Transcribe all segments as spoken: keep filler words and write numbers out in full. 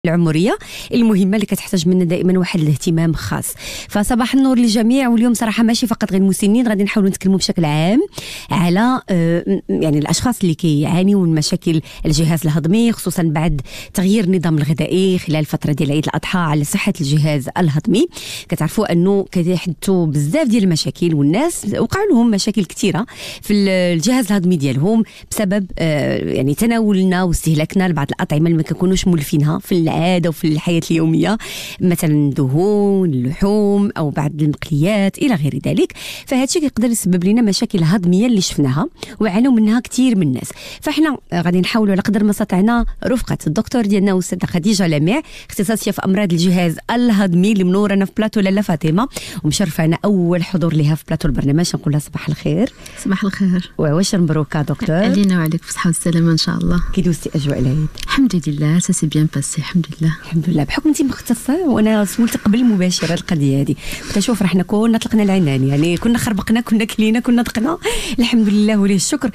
العمريه المهمه اللي كتحتاج منا دائما واحد الاهتمام خاص. فصباح النور للجميع. واليوم صراحه ماشي فقط غير المسنين، غادي نحاولوا نتكلموا بشكل عام على يعني الاشخاص اللي كيعانيوا من مشاكل الجهاز الهضمي، خصوصا بعد تغيير النظام الغذائي خلال فتره ديال عيد الاضحى على صحه الجهاز الهضمي. كتعرفوا انه كيحدثوا بزاف ديال المشاكل، والناس وقع لهم مشاكل كثيره في الجهاز الهضمي ديالهم بسبب يعني تناولنا واستهلاكنا لبعض الاطعمه اللي ما كنكونوش مولفينها في العاده وفي الحياه اليوميه، مثلا الدهون، اللحوم او بعض المقليات الى غير ذلك. فهذا الشيء يقدر يسبب لنا مشاكل هضميه اللي شفناها وعانوا منها كثير من الناس. فاحنا غادي نحاولوا على قدر ما استطعنا رفقه الدكتور ديالنا الاستاذه خديجه لميع، اختصاصيه في امراض الجهاز الهضمي، اللي منورنا في بلاطو لاله فاطمه ومشرفانا اول حضور لها في بلاطو البرنامج. نقول لها صباح الخير. صباح الخير. واش مبروكه دكتور؟ علينا وعليك بصحه والسلامه ان شاء الله. كي دوزتي اجواء العيد؟ الحمد لله سا سي بيان باسي الحمد لله. الحمد لله. بحكم انت مختصه وانا سولت قبل مباشره القضيه هذه، قلت شوف رحنا كنا طلقنا العنان، يعني كنا خربقنا كنا كلينا كنا دقنا الحمد لله وليه الشكر.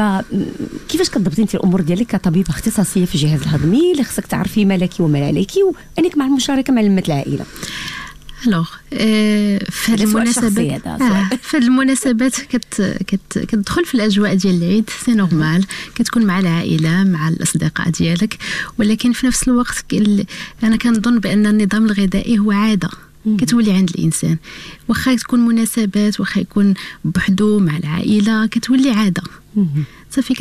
فكيفاش كتضبطي انت الامور ديالك كطبيبه اختصاصيه في الجهاز الهضمي اللي خصك تعرفي ما لك وما عليك وانك مع المشاركه مع لمه العائله؟ الوغ في هذه المناسبات آه في هذه المناسبات كت كت كتدخل في الاجواء ديال العيد سي نورمال، كتكون مع العائله مع الاصدقاء ديالك، ولكن في نفس الوقت انا كنظن بان النظام الغذائي هو عاده كتولي عند الانسان، واخا تكون مناسبات واخا يكون بوحدو مع العائله كتولي عاده صافي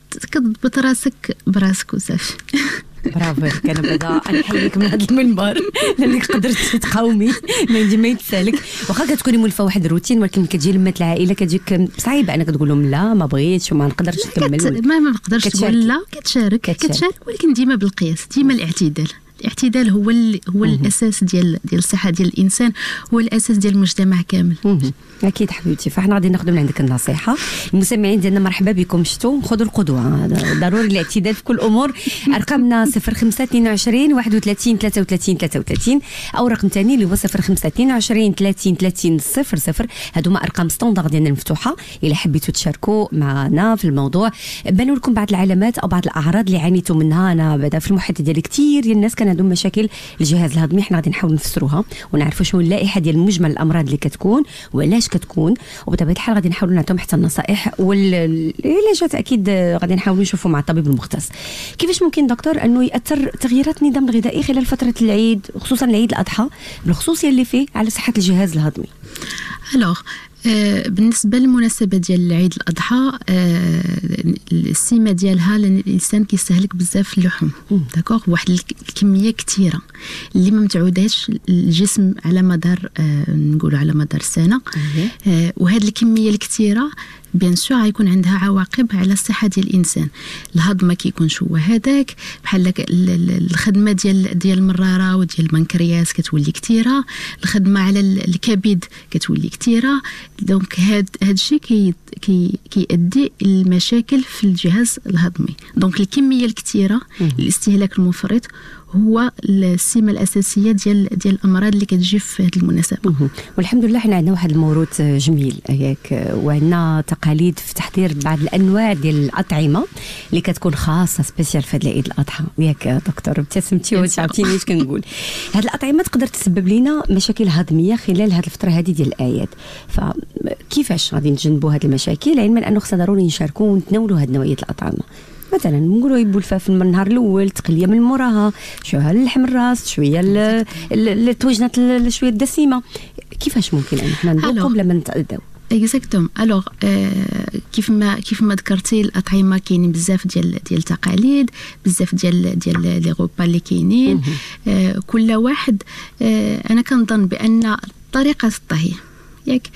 كتضبط راسك براسك وصافي. برافو. كان بعدا نحييك من هذا المنبر لانك قدرت تقاومي ما يتسالك، واخا كتكوني مولفه واحد الروتين، ولكن كتجي لمه العائله كتجيك صعيبه انك تقول لهم لا ما بغيتش وما نقدرش نكمل. ما ما نقدرش تقول لا، كتشارك كتشارك ولكن ديما بالقياس، ديما الاعتدال. الاعتدال هو ال... هو مم. الاساس ديال ديال الصحه ديال الانسان، هو الاساس ديال المجتمع كامل. مم. اكيد حبيبتي. فاحنا غادي ناخذ من عندك النصيحه. المستمعين ديالنا مرحبا بكم، شفتوا خذوا القدوه، ضروري الاعتدال في كل الامور. ارقامنا صفر خمسة اثنين وعشرين واحد وثلاثين ثلاثة وثلاثين ثلاثة وثلاثين او رقم ثاني اللي هو صفر خمسة اثنين وعشرين ثلاثين ثلاثين صفر صفر. هذوما ارقام ستوندار ديالنا المفتوحه الا حبيتوا تشاركوا معنا في الموضوع. بانوا لكم بعض العلامات او بعض الاعراض اللي عانيتوا منها. انا بدا في المحيط ديالي كثير ديال الناس كان عندهم مشاكل الجهاز الهضمي، حنا غادي نحاول نفسروها ونعرفوا شنو اللائحه ديال مجمل الامراض اللي كتكون وعلاش كتكون، وبطبيعه الحال غادي نحاولوا نعطيهم حتى النصائح والعلاجات اكيد غادي نحاولوا نشوفوا مع الطبيب المختص. كيفاش ممكن دكتور انه ياثر تغييرات النظام الغذائي خلال فتره العيد، خصوصا العيد الاضحى بالخصوصيه اللي فيه على صحه الجهاز الهضمي؟ الوغ آه بالنسبه للمناسبه ديال العيد الاضحى آه السمه ديالها لان الانسان كيستهلك بزاف اللحوم داكوغ، واحد الكميه كثيره اللي ما متعوداش الجسم على مدار آه نقولوا على مدار السنه. آه وهذه الكميه الكثيره بيان سور غيكون عندها عواقب على الصحه ديال الانسان. الهضم ما كيكونش هو هذاك، بحال الخدمه ديال ديال المراره وديال البنكرياس كتولي كثيره، الخدمه على الكبد كتولي كثيره. دونك هاد هاد الشيء كي كي كيؤدي المشاكل في الجهاز الهضمي. دونك الكميه الكثيره الاستهلاك المفرط هو السمه الاساسيه ديال ديال الامراض اللي كتجي في هذه المناسبه. والحمد لله حنا عندنا واحد الموروث جميل ياك، وعندنا تقاليد في تحضير بعض الانواع ديال الاطعمه اللي كتكون خاصه سبيسيال في هذا العيد الاضحى ياك دكتور. ابتسمتي وعرفتيني اش كنقول. هذه الاطعمه تقدر تسبب لنا مشاكل هضميه خلال هذه الفتره هذه ديال الاعياد، فكيفاش غادي نتجنبوا هذه المشاكل علما انه خصنا ضروري نشاركوا ونتناولوا هذه نوعيه الاطعمه؟ مثلا نقولوا يبوا الفلفل من النهار الاول، تقليه من موراها، شويه اللحم الراس، شويه الطويجنات شويه الدسمه. كيفاش ممكن ان احنا نذوقوا بلا ما نتأذوا؟ اكزاكتوم. الوغ كيف ما كيف ما ذكرتي الاطعمه كاينين بزاف ديال ديال التقاليد، بزاف ديال ديال لي غوبا اللي كاينين. آه كل واحد آه انا كنظن بان طريقه الطهي ياك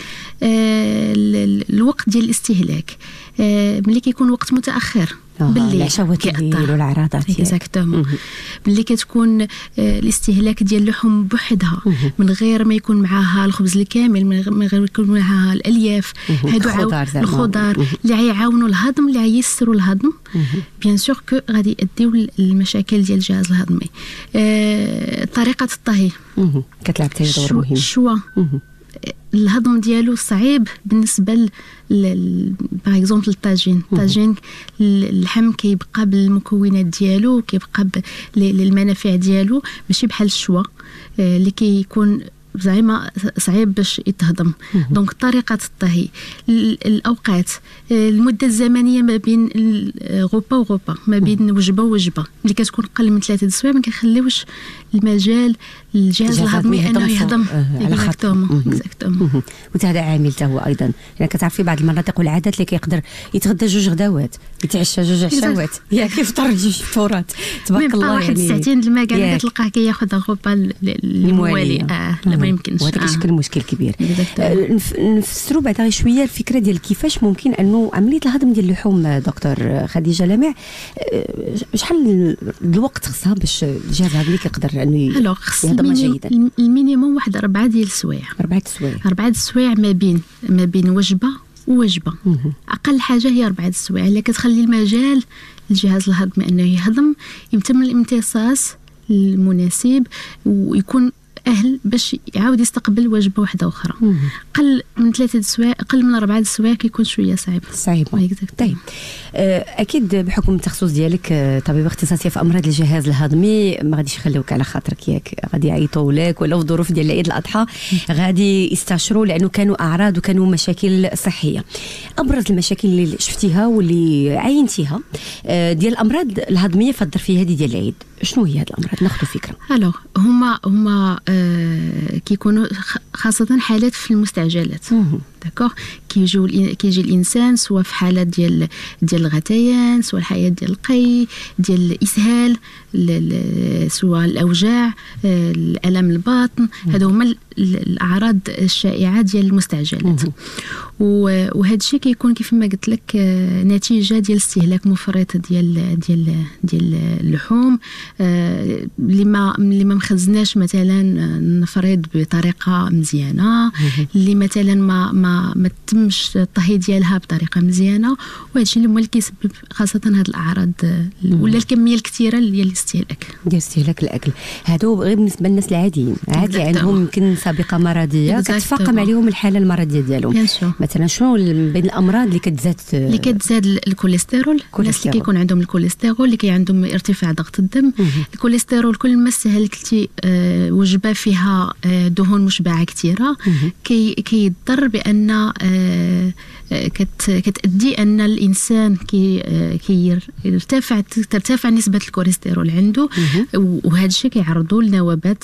آه الوقت ديال الاستهلاك آه ملي كيكون وقت متاخر بالليل، العشوات الليل والعراضات اكزاكتوم، باللي كتكون الاستهلاك ديال اللحوم بوحدها من غير ما يكون معاها الخبز الكامل، من غير ما يكون معاها الالياف، هادو الخضار اللي غيعاونوا الهضم، اللي غيسروا الهضم بيان سور كو غادي يؤديو المشاكل ديال الجهاز الهضمي. آه طريقه الطهي كتلعب حتى دور مهم. الشوا الهضم ديالو صعيب بالنسبه ل باغ اكزومبل الطاجين الطاجين اللحم كيبقى بالمكونات ديالو كيبقى بالمنافع ديالو ماشي بحال الشوا اللي كيكون زعما صعيب باش يتهضم. دونك طريقه الطهي الاوقات المده الزمنيه ما بين غوبا وغوبا ما بين وجبه ووجبه اللي كتكون قل من ثلاثه سوايع ما كيخليوش المجال الجهاز الهضمي انه يهضم اكزاكتومون اكزاكتومون. وهذا عامل حتى هو ايضا يعني كتعرف في بعض المناطق والعادات اللي كيقدر يتغدى جوج غداوات يتعشى جوج عشاوات يا كيفطر جوج فطورات تبارك الله. واحد يعني ساعتين الماء كاع كتلقاه كياخذ غوبا الموالي اه لا ما يمكنش. وهذا كيشكل مشكل كبير. نفسروا بعدا غير شويه الفكره ديال كيفاش ممكن انه عمليه الهضم ديال اللحوم دكتور خديجه لامع شحال الوقت خصها باش الجهاز الهضمي كيقدر انه يهضم جيدا؟ المينيموم واحد أربعة ديال السوايع أربعة سوايع أربعة السوايع ما بين ما بين وجبه ووجبه. اقل حاجه هي أربعة السوايع اللي كتخلي المجال الجهاز الهضمي انه يهضم يتم الامتصاص المناسب ويكون أهل باش يعاود يستقبل وجبة واحدة أخرى. قل من ثلاثة سوايع قل من أربعة سوايع كيكون شوية صعيب صعيب. طيب أكيد بحكم التخصص ديالك طبيبة اختصاصية في أمراض الجهاز الهضمي ما غاديش يخلوك على خاطرك ياك غادي يعيطوا لك ولا في ظروف ديال عيد الأضحى غادي يستشروا لأنه كانوا أعراض وكانوا مشاكل صحية. أبرز المشاكل اللي شفتيها واللي عينتيها ديال الأمراض الهضمية في الظرفية هذه ديال العيد شنو هي هذه الأمراض؟ ناخذ فكرة. ألو هما هما آه كيكونوا خاصة حالات في المستعجلات داكوغ كيجيو كيجي الانسان سواء في حالات ديال ديال الغثيان سواء الحالات ديال القي ديال الاسهال سواء الاوجاع الالم الباطن هذو هما الاعراض الشائعه ديال المستعجلات. وهذا الشيء كيكون كيف ما قلت لك نتيجه ديال استهلاك مفرط ديال ديال ديال اللحوم اللي ما اللي ما مخزناش مثلا نفرض بطريقه مزيانه اللي مثلا ما ما ما تمش الطهي ديالها بطريقه مزيانه وهذا الشيء اللي هو اللي كيسبب خاصه هذه الاعراض ولا الكميه الكثيره ديال الاستهلاك ديال استهلاك الاكل. هادو غير بالنسبه للناس العاديين عادي اللي عندهم يمكن سابقه مرضيه كتفاقم عليهم الحاله المرضيه ديالهم. مثلا شنو بين الامراض اللي كتزاد اللي كتزاد الكوليسترول الناس اللي كيكون عندهم الكوليسترول اللي كي عندهم ارتفاع ضغط الدم. الكوليسترول كل ما استهلكتي آه وجبه فيها آه دهون مشبعه كثيره كي كيضر بان آه كت كتأدي ان الانسان كي كيرتفع ترتفع نسبه الكوليسترول عنده وهذا الشيء كيعرضوا لنوبات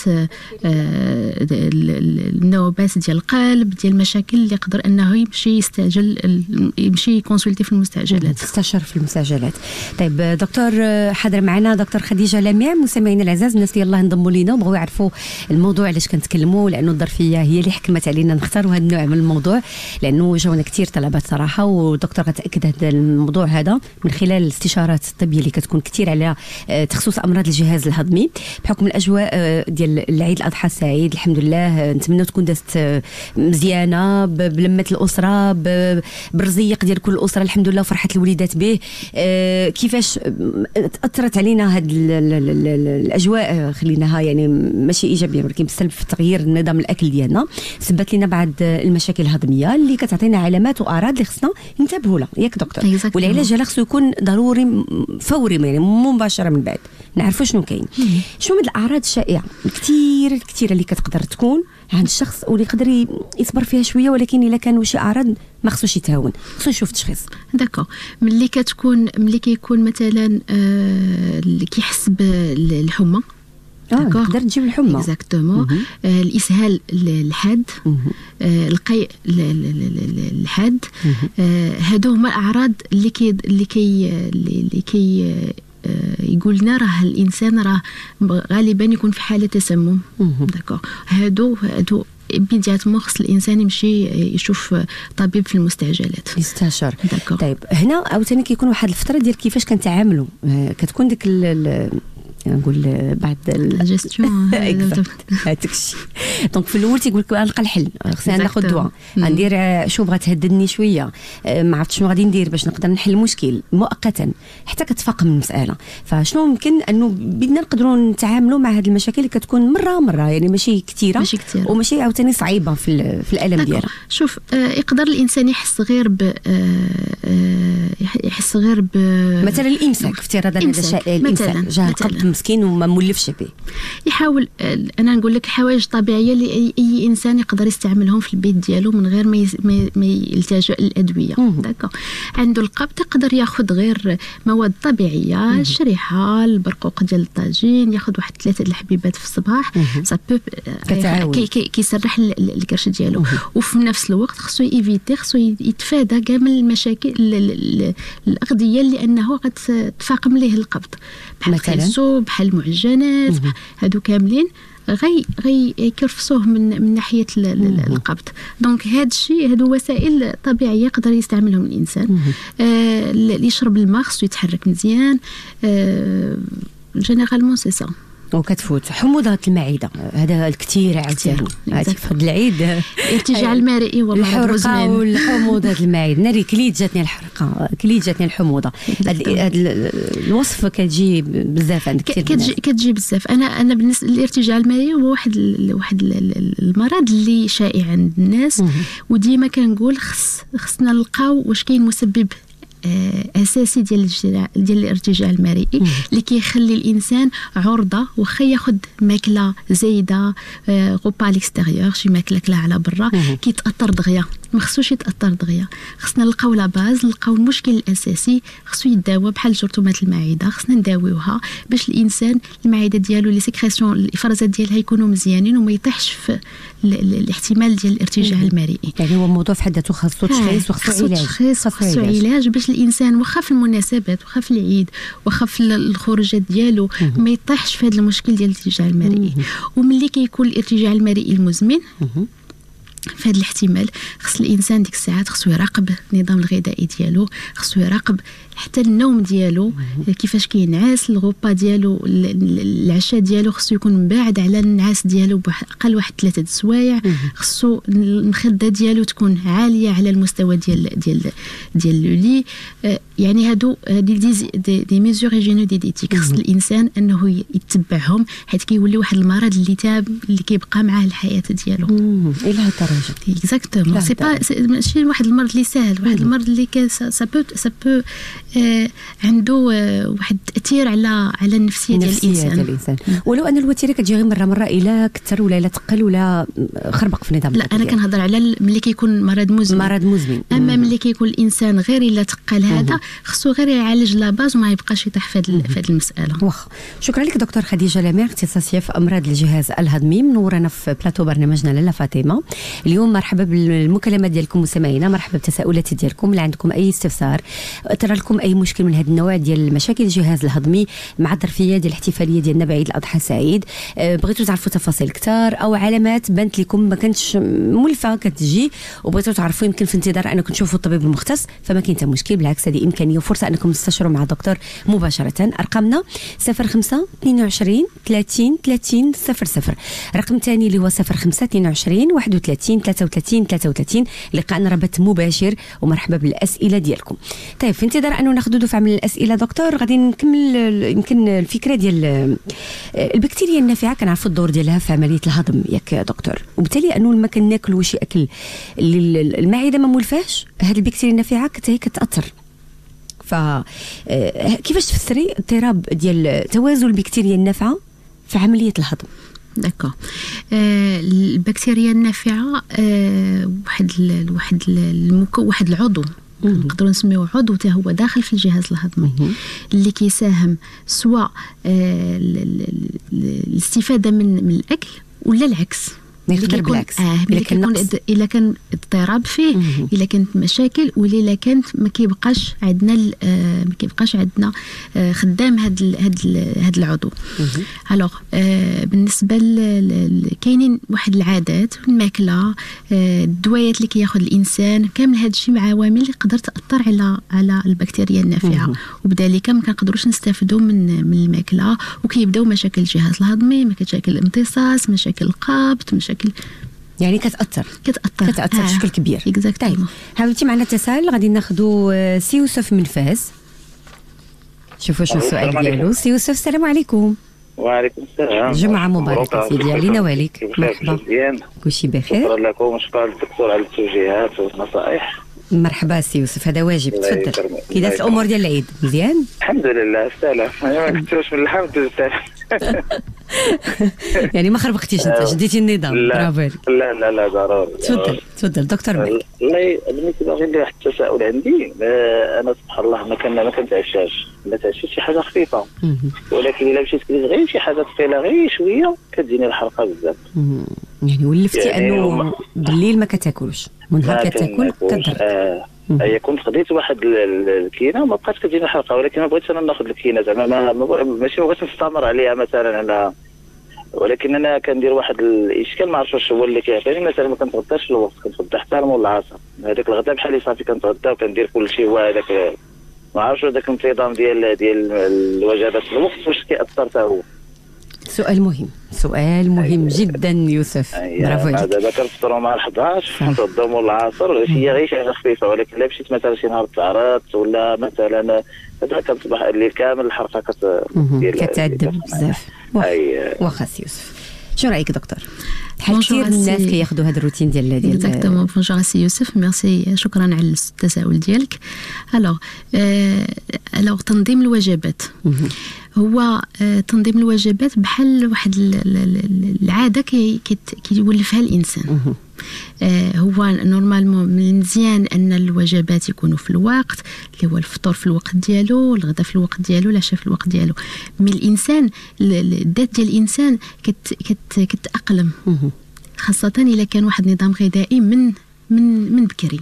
النوبات ديال القلب ديال المشاكل اللي يقدر انه يمشي يستعجل يمشي يكونسلتي في المستعجلات تستشر في المستعجلات. طيب دكتور حاضر معنا دكتور خديجه لامع. مستمعينا الاعزاء الناس اللي يلاه انضموا لينا وبغوا يعرفوا الموضوع علاش كنتكلموا لانه الظرفيه هي اللي حكمت علينا نختاروا هذا النوع من الموضوع لانه جاونا كثير طلبات صراحه ودكتور غتاكد هذا الموضوع هذا من خلال الاستشارات الطبيه اللي كتكون كثير على تخصص امراض الجهاز الهضمي بحكم الاجواء ديال العيد الاضحى السعيد. الحمد لله نتمنى تكون دازت مزيانه بلمه الاسره بالرزيق ديال كل الاسره الحمد لله وفرحه الوليدات به. كيفاش اثرت علينا هذه الاجواء خليناها يعني ماشي ايجابيه ولكن بسبب في تغيير نظام الاكل ديالنا سببت لنا بعض المشاكل الهضميه اللي كتعطينا علامات واعراض اللي خصنا ننتبهوا لها ياك دكتور. والعلاج ديالها خصو يكون ضروري فوري يعني مباشره من بعد نعرفوا شنو كاين. شنو من الاعراض الشائعه الكثير الكثيره اللي كتقدر تكون عند الشخص واللي يقدر يصبر فيها شويه ولكن الا كانوا شي اعراض ما خصوش يتهاون خصو يشوف تشخيص. داكو ملي كتكون ملي كيكون مثلا آه كيحس بالحمى داكو تقدر تجيب الحمى اكزاكتومون آه الاسهال الحاد آه القيء الحاد آه هادو هما الاعراض اللي كي اللي كي اللي كي يقول لنا راه الانسان راه غالبا يكون في حاله تسمم. داكو هادو هادو بيدياتمون خص الانسان يمشي يشوف طبيب في المستعجلات يستشار. طيب هنا عاوتاني كيكون واحد الفتره ديال كيفاش كنتعاملوا كتكون ديك نقول بعد الجستيون هذاك الشيء دونك في الاول تيقول لك نلقى الحل، خصني ناخذ دواء، غندير شو بغات تهددني شويه، ما عرفتش شنو غادي ندير باش نقدر نحل المشكل مؤقتا حتى كتفاقم المساله. فشنو ممكن انه بدنا نقدروا نتعاملوا مع هذه المشاكل اللي كتكون مره مره، يعني ماشي كثيره ماشي كثيره وماشي عاوتاني صعيبه في في الالم ديالها. شوف آه يقدر الانسان يحس غير ب آه يحس غير ب مثلا الامساك، افتراضا هذا الشيء الامساك جا القبض مسكين وما مولفش به، يحاول آه انا نقول لك حوايج طبيعيه اللي اي, أي انسان يقدر يستعملهم في البيت ديالو من غير ما ما يلتجئ للادويه. داكو عنده القبض يقدر ياخذ غير مواد طبيعيه، الشريحه، البرقوق ديال الطاجين، ياخذ واحد ثلاثه الحبيبات في الصباح، سا بو كيسرح الكرش ديالو. وفي نفس الوقت خصو ايفيتي، خصو يتفادى كاع من المشاكل الاغذيه اللي انه قد تفاقم ليه القبض، بحال الخيزو، بحال المعجنات، هادو كاملين غي غي يكرفسوه من من ناحيه القبض. دونك هاد الشيء هادو وسائل طبيعيه يقدر يستعملهم الانسان. آه اللي يشرب الماء خصو يتحرك مزيان، آه جينيرالمون سي سا. وكتفوت حموضه المعده، هذا الكثير عاوتاني هاتي في هذا العيد، ارتجاع المرئي والحرقه والحموضه المعده. ناري كليت جاتني الحرقه، كليت جاتني الحموضه. هذا الوصفه كتجي بزاف عند كثير كتجي كتجي بزاف. انا انا بالنسبه للارتجاع المرئي هو واحد واحد المرض اللي شائع عند الناس، وديما كنقول خص خصنا نلقاو واش كاين مسبب اساسي ديال ديال الارتجاع المرئي اللي كيخلي الانسان عرضه واخا ياخذ ماكله زايده، غوبا ليكستيريور، شي ماكله كلا على برا، كيتاثر دغيا. ما خصوش يتاثر دغيا، خصنا نلقاو لا باز، نلقاو المشكل الاساسي، خصو يداوى بحال جرثومات المعده، خصنا نداويوها باش الانسان المعده ديالو لي سيكريسيون الافرازات ديالها يكونوا مزيانين وما يطيحش في الاحتمال ديال الارتجاع المرئي. يعني هو الموضوع في حد ذاته خاصو تشخيص وخاصو علاج، خاصو علاج باش الانسان واخا في المناسبات، واخا في العيد، واخا في الخروجات ديالو ما يطيحش في هذا المشكل ديال الارتجاع المرئي. وملي كيكون الارتجاع المرئي المزمن في هذا الاحتمال، خص الانسان ديك الساعات خصو يراقب النظام الغذائي ديالو، خصو يراقب حتى النوم ديالو، كيفاش كينعس، الغوبا ديالو، العشاء ديالو خصو يكون مباعد على النعاس ديالو باقل واحد ثلاثه د السوايع، خصو المخده ديالو تكون عاليه على المستوى ديال ديال ديال لولي. يعني هادو دي دي, دي ميزور هيجينو ديديتيك خص الانسان انه يتبعهم، حيت كيولي واحد المرض اللي تاب اللي كيبقى معاه الحياه ديالو الى هاد الدرجه. اكزاكتومون، سي با ماشي واحد المرض اللي ساهل، واحد المرض اللي كان سا بو سا بو آه عنده آه واحد التاثير على على النفسيه ديال الانسان. الانسان ولو ان الوتيره كتجي غير مره مره الى كثر ولا الى ثقل ولا خربق في النظام. لا انا كنهضر على ملي كيكون مرض مزمن، مرض مزمن. اما ملي كيكون الانسان غير الا ثقل هذا خصو غير يعالج لا باز وما يبقاش يطيح في هذه المساله. واخا شكرا لك دكتور خديجه لامير، اختصاصيه في امراض الجهاز الهضمي، منورنا في بلاطو برنامجنا لاله فاطمه. اليوم مرحبا بالمكالمات ديالكم مستمعينا، مرحبا بالتساؤلات ديالكم. اللي عندكم اي استفسار، ترى لكم اي مشكل من هذا النوع ديال مشاكل الجهاز الهضمي مع الظرفيه ديال الاحتفاليه ديالنا بعيد الاضحى سعيد، بغيتوا تعرفوا تفاصيل كثار او علامات بانت لكم ما كانتش مولفه كتجي وبغيتوا تعرفوا يمكن في انتظار انكم تشوفوا الطبيب المختص، فما كاين حتى مشكل، بالعكس هذه امكانيه وفرصه انكم تستشيروا مع الدكتور مباشره. ارقامنا صفر خمسة اثنين وعشرين ثلاثين ثلاثين صفر صفر، رقم ثاني اللي هو صفر خمسة اثنين وعشرين واحد وثلاثين ثلاثة وثلاثين ثلاثة وثلاثين. لقاءنا ربط مباشر ومرحبا بالاسئله ديالكم. طيب في انتظار انه ناخذ دفعه من الاسئله دكتور، غادي نكمل يمكن الفكره ديال البكتيريا النافعه. كنعرفوا الدور ديالها في عمليه الهضم ياك دكتور، وبالتالي انه لما كناكلوا شي اكل اللي المعده ما مولفاش، هذه البكتيريا النافعه حتى كتاثر. ف كيفاش تفسري اضطراب ديال توازن البكتيريا النافعه في عمليه الهضم؟ داكو آه البكتيريا النافعه آه واحد ال واحد المكون واحد العضو نقدروا نسميوه عضو حتى هو داخل في الجهاز الهضمي اللي كيساهم سواء آه الاستفاده من من الاكل ولا العكس. يقدر بالعكس اه الا كان الا كان اضطراب فيه، الا كانت مشاكل، ولا الا كانت ما كيبقاش عندنا آه ما كيبقاش عندنا آه خدام هاد هاد هاد العضو. الوغ آه بالنسبه كاينين واحد العادات، الماكله، آه الدويات اللي كياخذ الانسان، كامل هاد الشيء عوامل اللي تقدر تاثر على على البكتيريا النافعه، وبذلك ما كنقدروش نستافدوا من من الماكله، وكيبداو مشاكل الجهاز الهضمي، مشاكل الامتصاص، مشاكل القبض، مشاكل بشكل يعني كتاثر كتاثر كتاثر بشكل كبير. طيب حاولتي معنا اتصال، غادي ناخذوا سي يوسف من فاس. شوفوا شنو السؤال ديالو. سي يوسف السلام عليكم. وعليكم السلام. جمعة مباركة سيدي، علينا واليك. مرحبا. كلشي بخير. شكرا لكم وشكرا للدكتور على التوجيهات والنصائح. مرحبا سي يوسف، هذا واجب. تفضل. كي دازت الامور ديال العيد؟ مزيان الحمد لله. سلام. ما كنتوش من الحمد لله. يعني ما خربقتيش انت، شديتي النظام. برافو عليك. لا لا لا ضروري. تفضل تفضل دكتور معك. والله بالنسبه غير واحد التساؤل عندي. انا سبحان الله ما كان ما كنتعشاش، ما تعشيش شي حاجه خفيفه، ولكن الا مشيت كليت غير شي حاجه ثقيله غير شويه كتجيني الحرقه بزاف. يعني ولفتي يعني انه بالليل ما كتاكلش ونهار كتاكل كضر. آه. هي كنت خديت واحد الكينه وما بقاتش كتجيني الحلقه، ولكن ما بغيتش انا ناخذ الكينه زعما ما ماشي بغيت نستمر عليها مثلا انا، ولكن انا كندير واحد الاشكال ما عرفتش واش هو اللي كيعطيني. مثلا ما كنتغداش في الوقت، كنتغدى حتى المول العصر، هذاك الغداء بحال صافي كنتغدى وكندير كل شيء. هو هذاك ما عرفتش هذاك الانتظام ديال ديال الوجبات في الوقت واش كيأثر حتى هو. سؤال مهم، سؤال مهم جدا يوسف. برافو عليك. دابا كنفطروا مع الحداش كنتغداو مول العصر، هي غير شي حاجه خفيفه، ولكن لا مشيت مثلا شي نهار تعرضت ولا مثلا هذا كتصبح الليل كامل الحرقه كت كتعذب بزاف. واخا سي يوسف، شو رايك دكتور؟ بحال كثير الناس كياخذوا هذا الروتين ديال ديال اكزاكتومون. بونجور سي يوسف، ميرسي، شكرا على التساؤل ديالك. الوغ الوغ تنظيم الوجبات هو تنظيم الوجبات بحال واحد العاده كيولفها الانسان. هو نورمالمون من المزيان ان الوجبات يكونوا في الوقت، اللي هو الفطور في الوقت ديالو، الغداء في الوقت ديالو، العشاء في الوقت ديالو. من الانسان الذات ديال الانسان كت كت كتاقلم، خاصه الا كان واحد النظام غذائي من من من بكري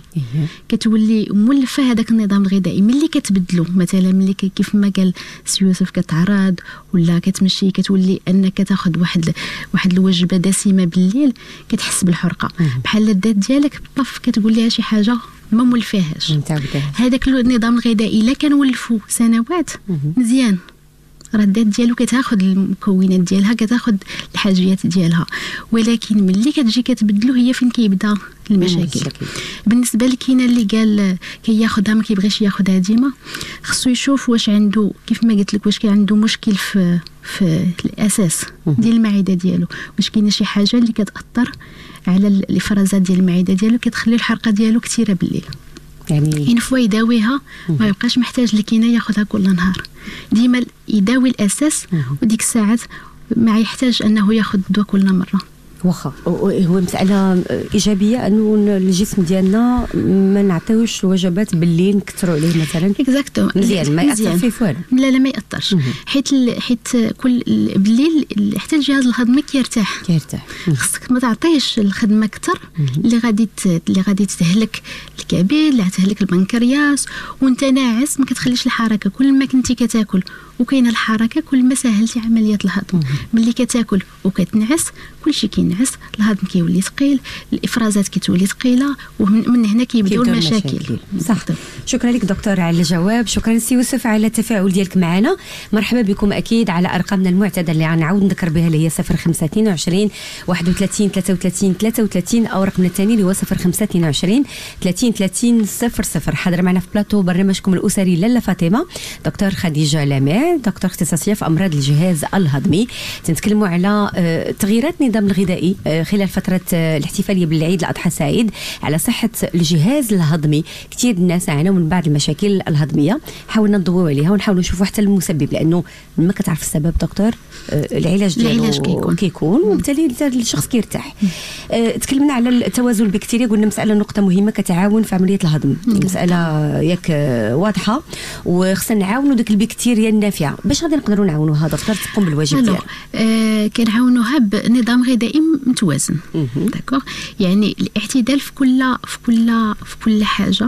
كتولي مولفه هذاك النظام الغذائي. ملي كتبدلو مثلا ملي كيف ما قال سي يوسف كتعرض ولا كتمشي كتولي انك تاخذ واحد واحد الوجبه دسمه بالليل كتحس بالحرقه، بحال الذات ديالك طف كتقول لها شي حاجه ما مولفاهاش. هذاك النظام الغذائي الا كان ولفو سنوات مزيان، راه الذات ديالو كتاخذ المكونات ديالها، كتاخذ الحاجيات ديالها، ولكن ملي كتجي كتبدلو هي فين كيبدا المشاكل. بالنسبه لكينا اللي قال كياخذها ما كيبغيش ياخذها ديما، خصو يشوف واش عنده كيف ما قلت لك واش كاين عنده مشكل في في الاساس ديال المعده ديالو، واش كاينه شي حاجه اللي كتاثر على الافرازات ديال المعده ديالو كتخلي الحرقه ديالو كثيره بالليل. يعني إن فوا يداويها ما يبقاش محتاج لكينا ياخذها كل نهار، ديما يداوي الاساس وديك الساعات ما يحتاج انه ياخذ الدواء كل مره. واخا هو مساله ايجابيه انه الجسم ديالنا ما نعطيوش الوجبات بالليل نكثروا عليه مثلا. اكزاكتو مزيان ما ياثر فيه والو. لا لا ما ياثرش، حيت حيت كل بالليل حتى الجهاز الهضمي كيرتاح كيرتاح خصك ما تعطيش الخدمه اكثر اللي غادي اللي غادي تهلك الكبد، اللي تهلك البنكرياس، وانت ناعس ما كتخليش الحركه. كل ما كنتي كتاكل وكاينه الحركه كل ما سهلتي عمليه الهضم. ملي كتاكل وكتنعس كلشي كينعس، الهضم كيولي ثقيل، الافرازات كتولي ثقيله، ومن هنا كيبداو المشاكل. صح. شكرا لك دكتور على الجواب، شكرا سي يوسف على التفاعل ديالك معنا. مرحبا بكم اكيد على ارقامنا المعتاده اللي غنعاود نذكر بها اللي هي صفر خمسة اثنين وعشرين واحد وثلاثين ثلاثة وثلاثين ثلاثة وثلاثين او رقمنا الثاني اللي هو صفر خمسة اثنين وعشرين ثلاثين ثلاثين صفر صفر. حاضر معنا في بلاطو برنامجكم الاسري لاله فاطمه دكتور خديجه لامع، دكتور اختصاصيه في امراض الجهاز الهضمي. تنتكلموا على تغييرات النظام الغذائي خلال فتره الاحتفاليه بالعيد الاضحى السعيد على صحه الجهاز الهضمي. كثير الناس عانوا من بعض المشاكل الهضميه، حاولنا نضويو عليها ونحاولوا نشوفوا حتى المسبب، لانه ما كتعرف السبب دكتور العلاج ديالو كيكون كيكون وبالتالي الشخص كيرتاح. تكلمنا على التوازن البكتيري، قلنا مساله نقطه مهمه كتعاون في عمليه الهضم، مساله ياك واضحه، وخصنا نعاونوا ديك البكتيريا النافعه. باش غادي نقدروا نعاونوها دكتور تقوم بالواجب ديالها؟ آه كنعاونوها بنظام غذائي متوازن. داكوغ، يعني الاعتدال في كل في كل في كل حاجه،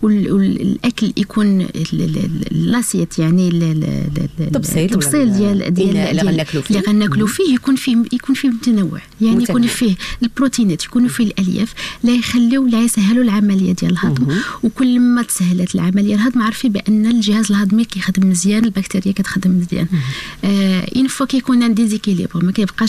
والاكل يكون لاسيت يعني التبصيل ديال ديال اللي غناكلوا فيه يكون فيه يكون فيه متنوع، يعني متنوع. يكون فيه البروتينات، يكون فيه الالياف، لا يخليو لا يسهلوا العمليه ديال الهضم. وكل ما تسهلت العمليه الهضم عارفين بان الجهاز الهضمي كيخدم مزيان، البكتيريا كتخدم مزيان. آه ان فوا كيكون ان ديزيكيليبر ما كيبقاش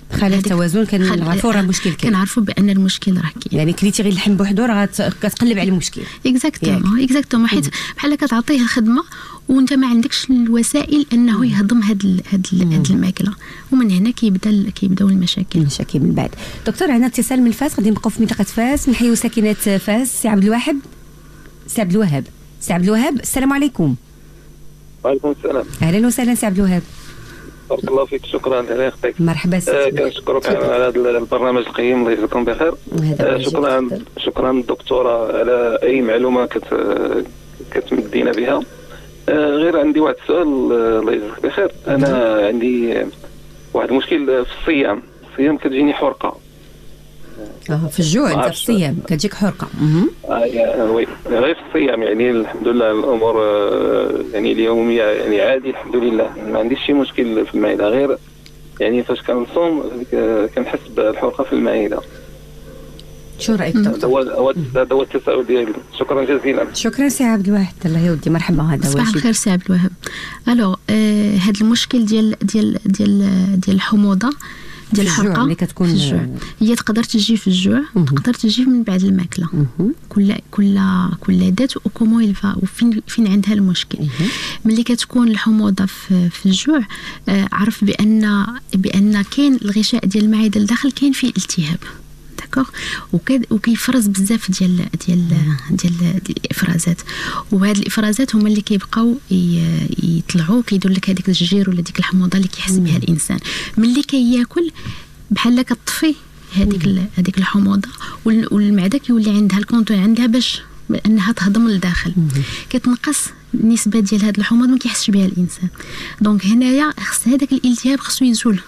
خلل التوازن كنعرفوا راه المشكل كاين، كنعرفوا بان المشكل راه كاين. يعني كليتي غير اللحم بوحدو راه كتقلب على المشكل. اكزاكتومون اكزاكتومون حيت بحال كتعطيه الخدمه وانت ما عندكش الوسائل انه يهضم هاد هاد هاد الماكله، ومن هنا كيبدا كيبداو المشاكل المشاكل من بعد. دكتور عندنا اتصال من فاس، غادي نبقاو في منطقه فاس، نحيو ساكنه فاس. سي عبد الواحد، سي عبد الوهاب، سي عبد الوهاب، السلام عليكم. وعليكم السلام. اهلا وسهلا سي عبد الوهاب. بارك الله فيك، شكرا على اختك. مرحبا سي. آه كنشكرك على هذا البرنامج القيم، الله يجزاكم بخير. آه شكرا شكرا دكتوره على اي معلومه كت كتمدينا بها. آه غير عندي واحد السؤال، آه الله يجزاك بخير. انا عندي واحد المشكل في الصيام، الصيام كتجيني حرقه. اه في الجوع انت في الصيام كتجيك حرقه؟ اه وي غير في الصيام، يعني الحمد لله الامور آه يعني اليوميه يعني عادي الحمد لله، ما عنديش شي مشكل في المعده، غير يعني فاش كنصوم كنحس بالحرقه في المعده. شو رايك دكتور؟ هذا هو التساؤل ديالي. شكرا جزيلا. شكرا سي عبد الواحد، الله يودي. مرحبا. هذا هو صباح الخير سي عبد الوهاب. الو آه هذا المشكل ديال ديال ديال ديال الحموضه ديال الحرقه اللي كتكون الجوع، هي تقدر تجي في الجوع، تقدر تجي من بعد الماكله. كل كل كل ذات وكومون يلفا وفين فين عندها المشكل. ملي كتكون الحموضه في, في الجوع، آه عرف بان بان كاين الغشاء ديال المعده لداخل كاين فيه التهاب، داكوغ، وكيفرز بزاف ديال ديال ديال الافرازات، وهاد الافرازات هما اللي كيبقاو يطلعوا كيدير لك هذيك الجير ولا ديك الحموضه اللي كيحس بها الانسان. ملي كياكل بحال كطفي هذيك هذيك الحموضه، والمعده كيولي عندها الكونتور عندها باش انها تهضم لداخل، كتنقص النسبه ديال هاد الحموضه ما كيحسش بها الانسان. دونك هنايا خص هذاك الالتهاب خصو يزول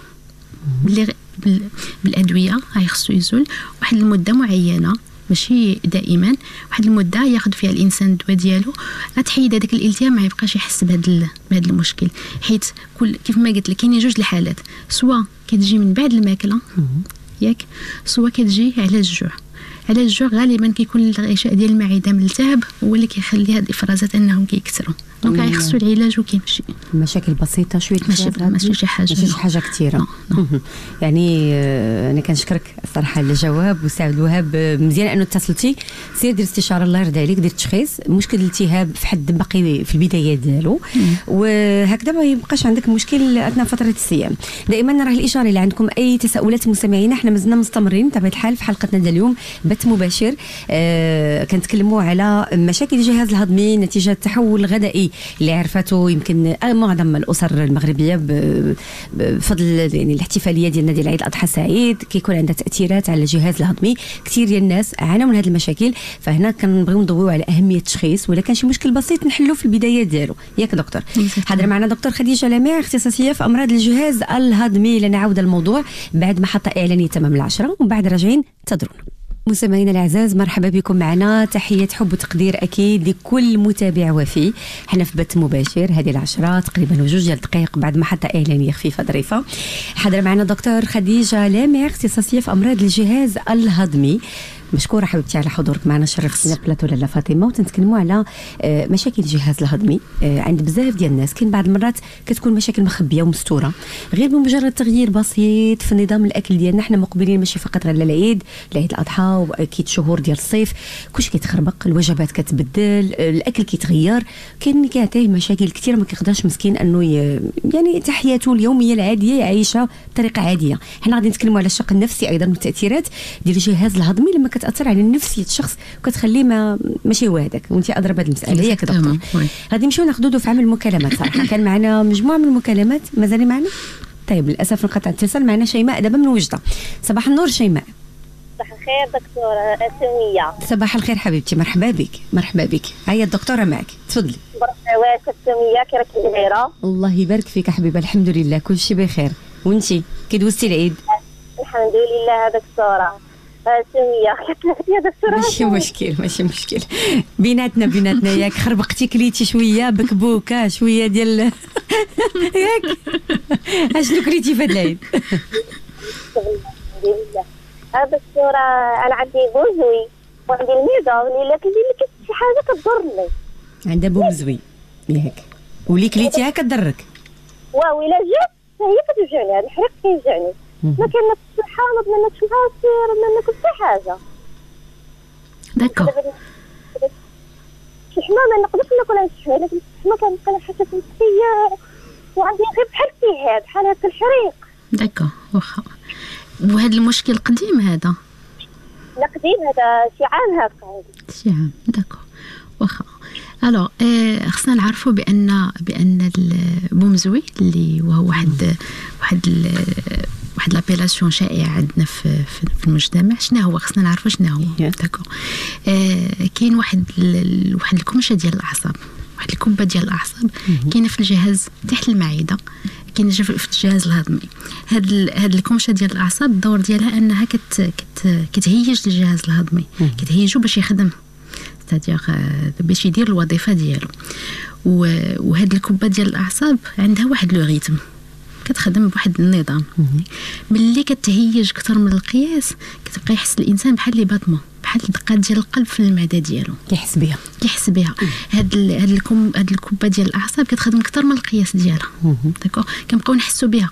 بالادويه، هاي خصو يزول واحد المده معينه، ماشي دائما، واحد المده ياخذ فيها الانسان الدواء ديالو، غتحيد هذاك الالتهاب، ما يبقاش يحس بهذا بهذا المشكل. حيت كل كيف ما قلت لك كاينين جوج الحالات، سواء كتجي من بعد الماكله ياك، سواء كتجي على الجوع. على الجوع غالبا كيكون الغشاء ديال المعده ملتهب، هو اللي كيخلي هاد الافرازات انهم كيكثروا، دونك غيخصو العلاج وكيمشي. مشاكل بسيطه شويه، ماشي ماشي شي حاجه ماشي شي حاجه كثيره. يعني انا كنشكرك الصراحه على الجواب. وسي عبد الوهاب مزيان انه اتصلتي، سير دير استشاره الله يرضي عليك، دير تشخيص. مشكل الالتهاب في حد باقي في البدايات ديالو، وهكذا ما يبقاش عندك مشكل اثناء فتره الصيام. دائما راه الاشاره اللي عندكم اي تساؤلات مستمعينا، احنا مازلنا مستمرين بطبيعه الحال في حلقتنا ديال اليوم بث مباشر. آه كنتكلموا على مشاكل الجهاز الهضمي نتيجه التحول الغذائي اللي عرفته يمكن معظم الاسر المغربيه بفضل يعني الاحتفاليه ديالنا ديال عيد الاضحى السعيد، كيكون عندها تاثيرات على الجهاز الهضمي. كثير ديال الناس عانوا من هذه المشاكل، فهنا كنبغيو نضويو على اهميه التشخيص، ولا كان شي مشكل بسيط نحلو في البدايات ديالو. ياك دكتور؟ حاضر معنا دكتور خديجه لاميع، اختصاصيه في امراض الجهاز الهضمي. لنعاود الموضوع بعد محطه اعلانيه تمام العشرة، ومن بعد راجعين تدرونا. مستمعينا الاعزاء، مرحبا بكم معنا. تحيه حب وتقدير اكيد لكل متابع وفي. حنا في بث مباشر هذه العشرة تقريبا وجوج ديال الدقائق بعد محطه اعلانيه خفيفه ظريفه. حاضر معنا دكتور خديجه لاميع، اختصاصيه في امراض الجهاز الهضمي. مشكوره حبيبتي على حضورك معنا، شرفتينا في بلاطو لاله فاطمه. وتنتكلموا على مشاكل الجهاز الهضمي عند بزاف ديال الناس. كاين بعض المرات كتكون مشاكل مخبيه ومستوره، غير بمجرد تغيير بسيط في نظام الاكل ديالنا. حنا مقبلين ماشي فقط على العيد، العيد الاضحى واكيد شهور ديال الصيف، كلشي كيتخربق، الوجبات كتبدل، الاكل كيتغير، كاين كيعطيه مشاكل كثيره ما كيقدرش مسكين انه يعني تحياته اليوميه العاديه يعيشها بطريقه عاديه. حنا غادي نتكلموا على الشق النفسي ايضا والتاثيرات ديال الجهاز الهضمي لما كتاثر على نفسيه الشخص وكتخليه ما ماشي هو هذاك. وانت ادرى بهذه المساله ياك دكتور؟ غادي نمشيو ناخذوا في عمل المكالمات. صراحه كان معنا مجموعه من المكالمات، مازال معنا. طيب للاسف انقطع الاتصال. معنا شيماء دابا من وجده. صباح النور شيماء. صباح الخير دكتوره سميه. صباح الخير حبيبتي، مرحبا بك مرحبا بك. هيا الدكتوره معك، تفضلي. واش سميه كي راكي دايره؟ الله يبارك فيك حبيبه، الحمد لله كل شيء بخير. وانتي كي دوزتي العيد؟ الحمد لله دكتوره سميه. كتلحقتي يا دكتوره؟ ماشي مشكل ماشي مشكل، بيناتنا بيناتنا ياك. خربقتي كليتي شويه بكبوكه شويه ديال ياك. اشنو كليتي في هذا العيد؟ الحمد لله. اه دكتوره انا عندي بوزوي وعندي الميضه، ولي لكن اللي كنت شي حاجه كضرني. عندها بومزوي ياك، ولي كليتيها كضرك؟ واو الا جات هي كتوجعني، هذا الحريق كيوجعني. ما كناكلش الحامض، ما ناكلش العصير، ما ناكلش حتى حاجه. داكور. الشحمه ما نقدرش ناكلها الشحمه، لكن الشحمه كنبقى حتى في السيار وعندي غير بحال التهاب بحال هكا الحريق. داكور واخا. وهذا المشكل قديم هذا؟ لا قديم، هذا شي عام هكا. شي عام داكور واخا. الو آه خصنا نعرفوا بان بان البومزوي اللي وهو واحد واحد واحد لابيلاسيون شائعه عندنا في في المجتمع. شنو هو؟ خصنا نعرفوا شنو هو. داكور. آه كاين واحد واحد الكمشه ديال الاعصاب، واحد الكبه ديال الاعصاب كاينه في الجهاز تحت المعده، كاينه في الجهاز الهضمي. هاد هاد الكمشه ديال الاعصاب الدور ديالها انها كت كت كتهيج الجهاز الهضمي، كتهيجو باش يخدم، تادير باش يدير الوظيفه ديالو. وهاد الكبه ديال الاعصاب عندها واحد لو ريتم، كتخدم بواحد النظام. ملي كتهيج اكثر من القياس كتبقى يحس الانسان بحال لي باتمون، بحال الدقات ديال القلب في المعده ديالو، كيحس بها كيحس بها. هاد ال... هاد الكم هاد الكبه ديال الاعصاب كتخدم اكثر من القياس ديالها. داكور. كنبقاو نحسوا بها.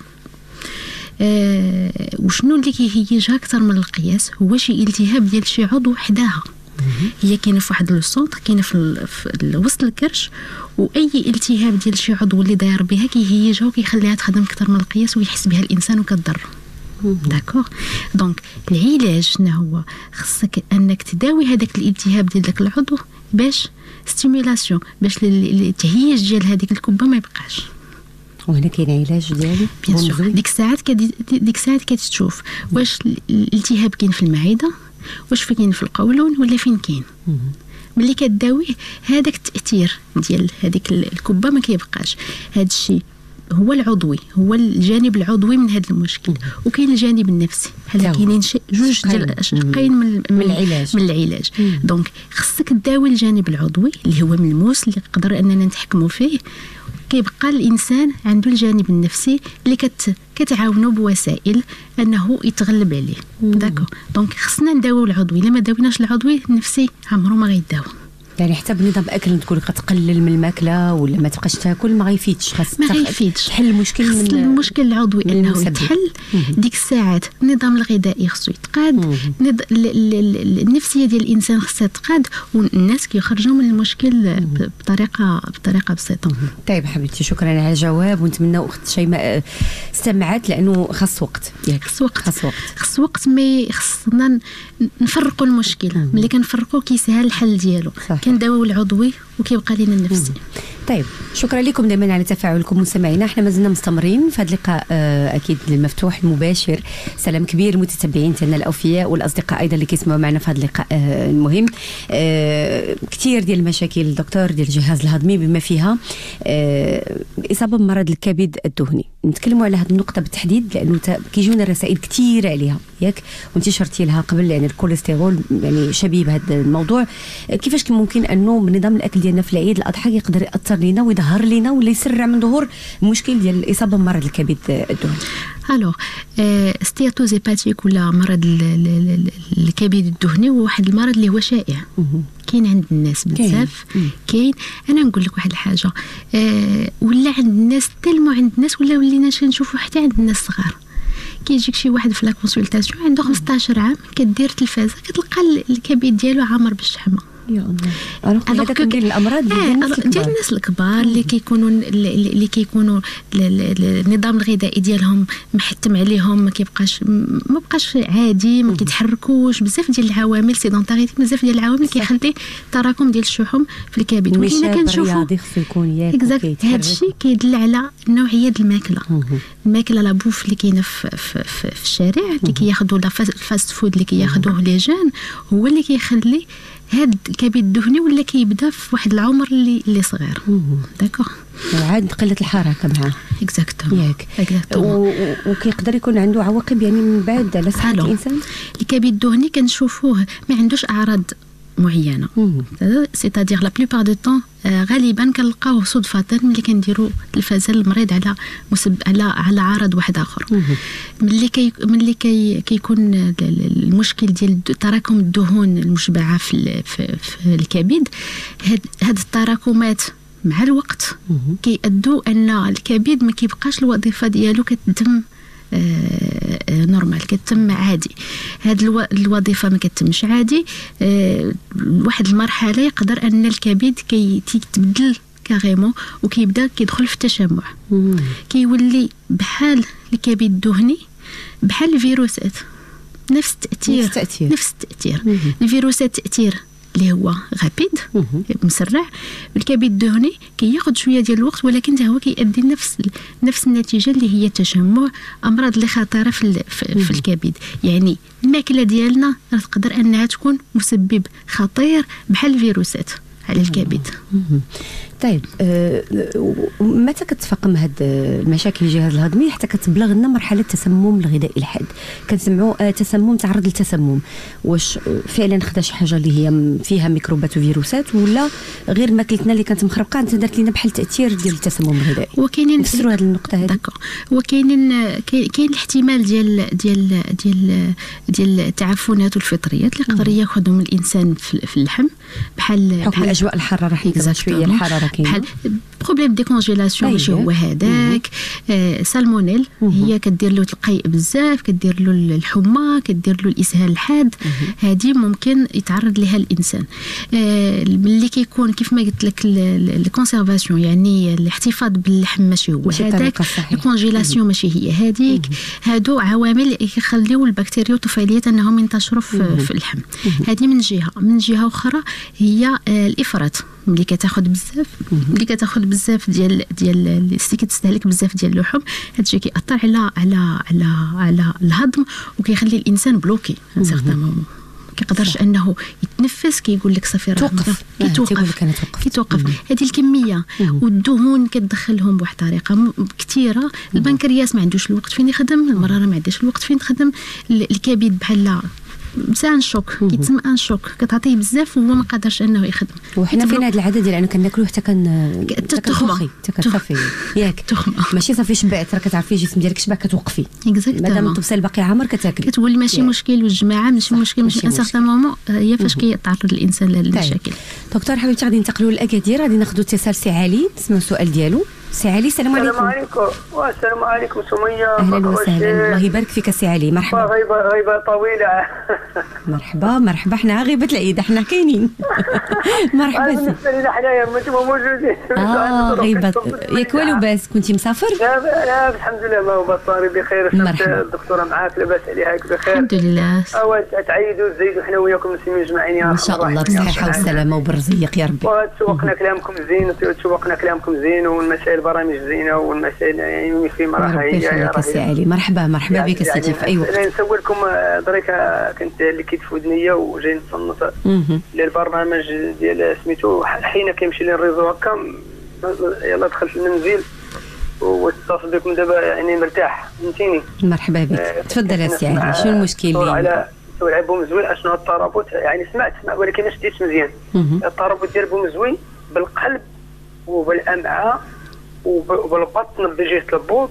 آه وشنو اللي كيهيجها اكثر من القياس؟ هو شي التهاب ديال شي عضو حداها. هي كاينه في واحد لو سونتر، كاينه في, في وسط الكرش، واي التهاب ديال شي عضو اللي داير بها كيهيجها وكيخليها تخدم اكثر من القياس ويحس بها الانسان وكضر. داكور. دونك العلاج شنو هو؟ خصك انك تداوي هذاك الالتهاب ديال داك العضو باش ستيمولاسيون، باش التهيج ديال هذيك الكبه ما يبقاش. وهنا كاين علاج ديالو بيان سور. ديك الساعات كدي ديك الساعات كتشوف واش الالتهاب كاين في المعده، واش كاين في القولون، ولا فين كاين. ملي كداويه هذاك التاثير ديال هذيك الكبه ما كيبقاش. هذا الشيء هو العضوي، هو الجانب العضوي من هذا المشكل. وكاين الجانب النفسي، بحال كاينين جوج ديال شقين من, من العلاج من العلاج. دونك خصك تداوي الجانب العضوي اللي هو ملموس، اللي نقدر اننا نتحكموا فيه. كيبقى الانسان عنده الجانب النفسي اللي كت كتعاونوا بوسائل انه يتغلب عليه. داكو. دونك خصنا نداويو العضوي. الا ما داويناش العضوي النفسي عمره ما غيداوى. يعني حتى بنظام الاكل تقول كتقلل من الماكله ولا ما تبقاش تاكل ما غيفيدش. خاص ما غيفيدش تحل المشكل من المشكل العضوي انه يتحل. ديك الساعات النظام الغذائي خصو يتقاد، نض... النفسيه ديال الانسان خصها تقاد، والناس كيخرجوا من المشكل بطريقه بطريقه بسيطه. طيب حبيبتي شكرا على الجواب، ونتمنى اخت شيماء استمعت لانه خاص وقت. خص وقت خص وقت خص وقت مي خصنا نفرقوا المشكل. ملي كنفرقوا كيسهل الحل ديالو. كنداويو العضوي وكيبقى لنا النفسي. طيب شكرا لكم دائما على تفاعلكم مستمعينا. احنا مازلنا مستمرين في هذا اللقاء آه اكيد المفتوح المباشر. سلام كبير المتتبعين تاعنا الاوفياء والاصدقاء ايضا اللي كيسمعوا معنا في هذا اللقاء آه المهم. آه كثير ديال المشاكل دكتور ديال الجهاز الهضمي بما فيها آه اصابه بمرض الكبد الدهني. نتكلموا على هذه النقطه بالتحديد لانه كيجونا رسائل كثير عليها ياك، وانت شرتي لها قبل. يعني الكوليسترول يعني شبيه بهذا الموضوع. كيفاش ممكن انه من نظام الاكل ديالنا في العيد الاضحى يقدر ياثر لينا ويظهر لينا ولا يسرع من ظهور المشكل ديال الاصابه بمرض الكبد الدهني؟ الو ستياتوز هيباتيك ولا مرض الكبد الدهني هو واحد المرض اللي هو شائع. كاين عند الناس بزاف. كاين انا نقول لك واحد الحاجه أه ولا عند الناس تلمو عند الناس ولا ولينا نشوفوا حتى عند الناس الصغار. كيجيك شي واحد في لا كونسلطاسيون عنده خمسطاش عام كدير تلفازه كتلقى الكبد ديالو عامر بالشحمه. يا الله. هذا كندير الامراض ديال الناس الكبار اللي كيكونوا اللي كيكونوا النظام الغذائي ديالهم محتم عليهم، ما كيبقاش ما بقاش عادي، ما كيتحركوش. بزاف ديال العوامل سيدونتاريتي، بزاف ديال العوامل كيخلي تراكم ديال الشحوم في الكبد. ولكن كنشوفوا خصو يكون ياك هذا الشيء كيدل على نوعيه الماكله. الماكله لا بوف اللي كاينه في, في, في, في الشارع اللي كياخذوا الفاست فود اللي كياخذوه لي جون هو اللي كيخلي هاد الكبد الدهني ولا كيبدا في واحد العمر اللي اللي صغير. داكوغ. وعاد قله الحركه معاه. اكزاكتومون ياك. وكيقدر يكون عنده عواقب يعني من بعد على صحه الانسان. الكبد الدهني كنشوفوه ما عندوش اعراض معينه. سيتادير لا بلوبار دو طون غالبا كنلقاوه صدفه ملي كنديروا التلفازه للمريض على مسب على على عرض واحد اخر. ملي كي ملي كي كيكون المشكل ديال تراكم الدهون المشبعه في في, في الكبد، هاد هاد التراكمات مع الوقت كيأدوا ان الكبد ما كيبقاش الوظيفه ديالو كتدم آه نورمال كتم عادي. هذه الوظيفه ما كتمش عادي، آه واحد المرحله يقدر ان الكبد كيتبدل كاريمون وكيبدا كيدخل في التشمع، كيولي بحال الكبد الدهني بحال الفيروسات، نفس التأثير نفس التأثير, نفس التأثير. الفيروسات تأثير اللي هو غابيد مسرع، الكبد الدهني كياخذ شويه ديال الوقت ولكن هو كيؤدي نفس نفس النتيجه اللي هي تشمع امراض اللي خطيره في, في الكبد. يعني الماكله ديالنا تقدر انها تكون مسبب خطير بحال الفيروسات على الكبد. طيب أه متى كتفاقم هاد المشاكل الجهاز الهضمي حتى كتبلغ لنا مرحله التسمم الغذائي الحاد؟ كنسمعوا أه تسمم تعرض للتسمم، واش فعلا خدا شي حاجه اللي هي فيها ميكروبات وفيروسات ولا غير ماكلتنا اللي كانت مخربقه انت درت لنا بحال تاثير ديال التسمم الغذائي؟ وكاينين نفسروا هذه النقطه هذه. داكور. وكاينين كاين الاحتمال ديال ديال ديال ديال التعفنات والفطريات اللي يقدر ياخذهم الانسان في اللحم، بحال بحكم الاجواء الحاره راح يكون شويه الحراره بحال بروبليم دي كونجيلاسيون ماشي هو هذاك. آه سالمونيل هي كدير له القيء بزاف، كدير له الحمى، كدير له الاسهال الحاد، هذه ممكن يتعرض لها الانسان. آه ملي كيكون كيف ما قلت لك الكونسيرفاسيون يعني الاحتفاظ باللحم ماشي هو هذاك، الكونجيلاسيون ماشي هي هذيك، هادو عوامل كيخليو البكتيريا والطفيليات انهم ينتشروا في اللحم. هذه من جهه. من جهه اخرى هي آه الافراط، ملي كتاخذ بزاف ملي كتاخذ بزاف ديال ديال اللي كتستهلك بزاف ديال اللحوم، هادشي كيأثر على على على على الهضم وكيخلي الانسان بلوكي ان سيغتان مومون، كيقدرش انه يتنفس، كيقول لك صافي راه توقف كيتوقف كيتوقف هذه الكميه. والدهون كتدخلهم بواحد الطريقه كثيره. البنكرياس ما عندوش الوقت فين يخدم، المراره ما عندهاش الوقت فين تخدم، الكبد بحال مسا ان شوك كيتسمى ان شوك، كتعطيه بزاف وهو ما قادرش انه يخدم. وحنا فين هذا العاده ديال انه كناكلوه حتى كن تخمه تكتفي ياك تخمه، ماشي صافي شبعت راه كتعرفي الجسم ديالك شبع كتوقفي مادام تفصل باقي عامر كتاكلي، كتولي ماشي مشكل. والجماعه ماشي مشكل ماشي ان سيغتان مومون هي فاش كيتعرض الانسان للمشاكل. دكتور حبيبتي غادي ننتقلوا للاكادير، غادي ناخذوا اتصال سي علي نسمعوا السؤال ديالو. سي علي السلام عليكم. السلام عليكم. والسلام عليكم سميه. اهلا وسهلا، الله يبارك فيك سي علي. مرحبا. غيبه غيبه طويله. مرحبا مرحبا، حنا غيبه العيد حنا كاينين. مرحبا. بالنسبه لنا حنايا انتم موجودين. اه غيبه ياك والو باس كنتي مسافر؟ لا لا الحمد لله ما هو بصاري بخير. مرحبا. الدكتوره معاك لاباس عليها بخير الحمد لله. اوا تعيدوا تزيدوا حنا وياكم المسلمين اجمعين يا رب. ان شاء الله بالصحه والسلامه وبالرزق يا ربي. وتسوقنا كلامكم زين وتسوقنا كلامكم زين والمسائل برامج زينه والمسائل يعني في مراحل يا سي علي. مرحبا مرحبا بك سيدي في اي وقت. انا نسول لكم دريكه كنت اللي كيتفوت نيه وجاي نصنت للبرنامج ديال سميتو حين كيمشي لي الريزو هكا يلا دخلت المنزل واتصل بكم دابا يعني مرتاح فهمتيني. مرحبا بك تفضل يا سي علي. شنو المشكل اللي على سؤال على بومزوي اشنو الترابط يعني سمعت سمع ولكن ما شديتش مزيان. الترابط ديال بومزوي بالقلب وبالامعاء وبالبطن بجهه البوط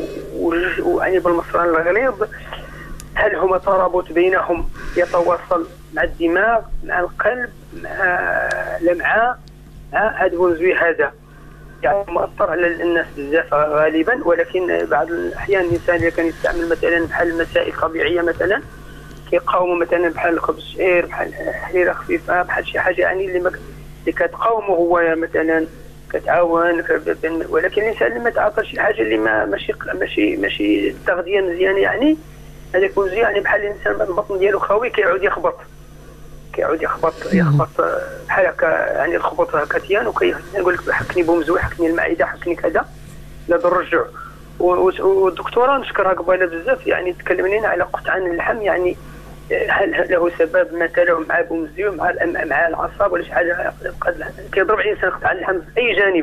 ويعني بالمصران الغليظ، هل هما ترابط بينهم يتواصل مع الدماغ مع القلب مع الامعاء مع هذا البومزوي هذا يعني مؤثر على الناس بزاف غالبا، ولكن بعض الاحيان الانسان اللي كان يستعمل مثلا بحال مسائل طبيعيه مثلا كيقاوموا مثلا بحال الخبز الشعير بحال حريره خفيفه بحال شي حاجه يعني اللي ما اللي كتقاومه هو مثلا كتعاون، ولكن الانسان اللي ما تعاطاش شي حاجه اللي ما ماشي ماشي ماشي التغذيه مزيانه يعني هذاك الوزن يعني بحال الانسان البطن ديالو خاوي كيعود يخبط كيعود يخبط يخبط بحال هكا يعني الخبط هكا وكيقول لك حكني بومزوي حكني المعده حكني كذا لا الرجوع. والدكتوره نشكرها قبيله بزاف يعني تكلم لنا على قطعان اللحم يعني هل له سبب مثلا مع بومزيو مع مع العصاب ولا شي حاجه كيضرب الانسان قطع اللحم في اي جانب.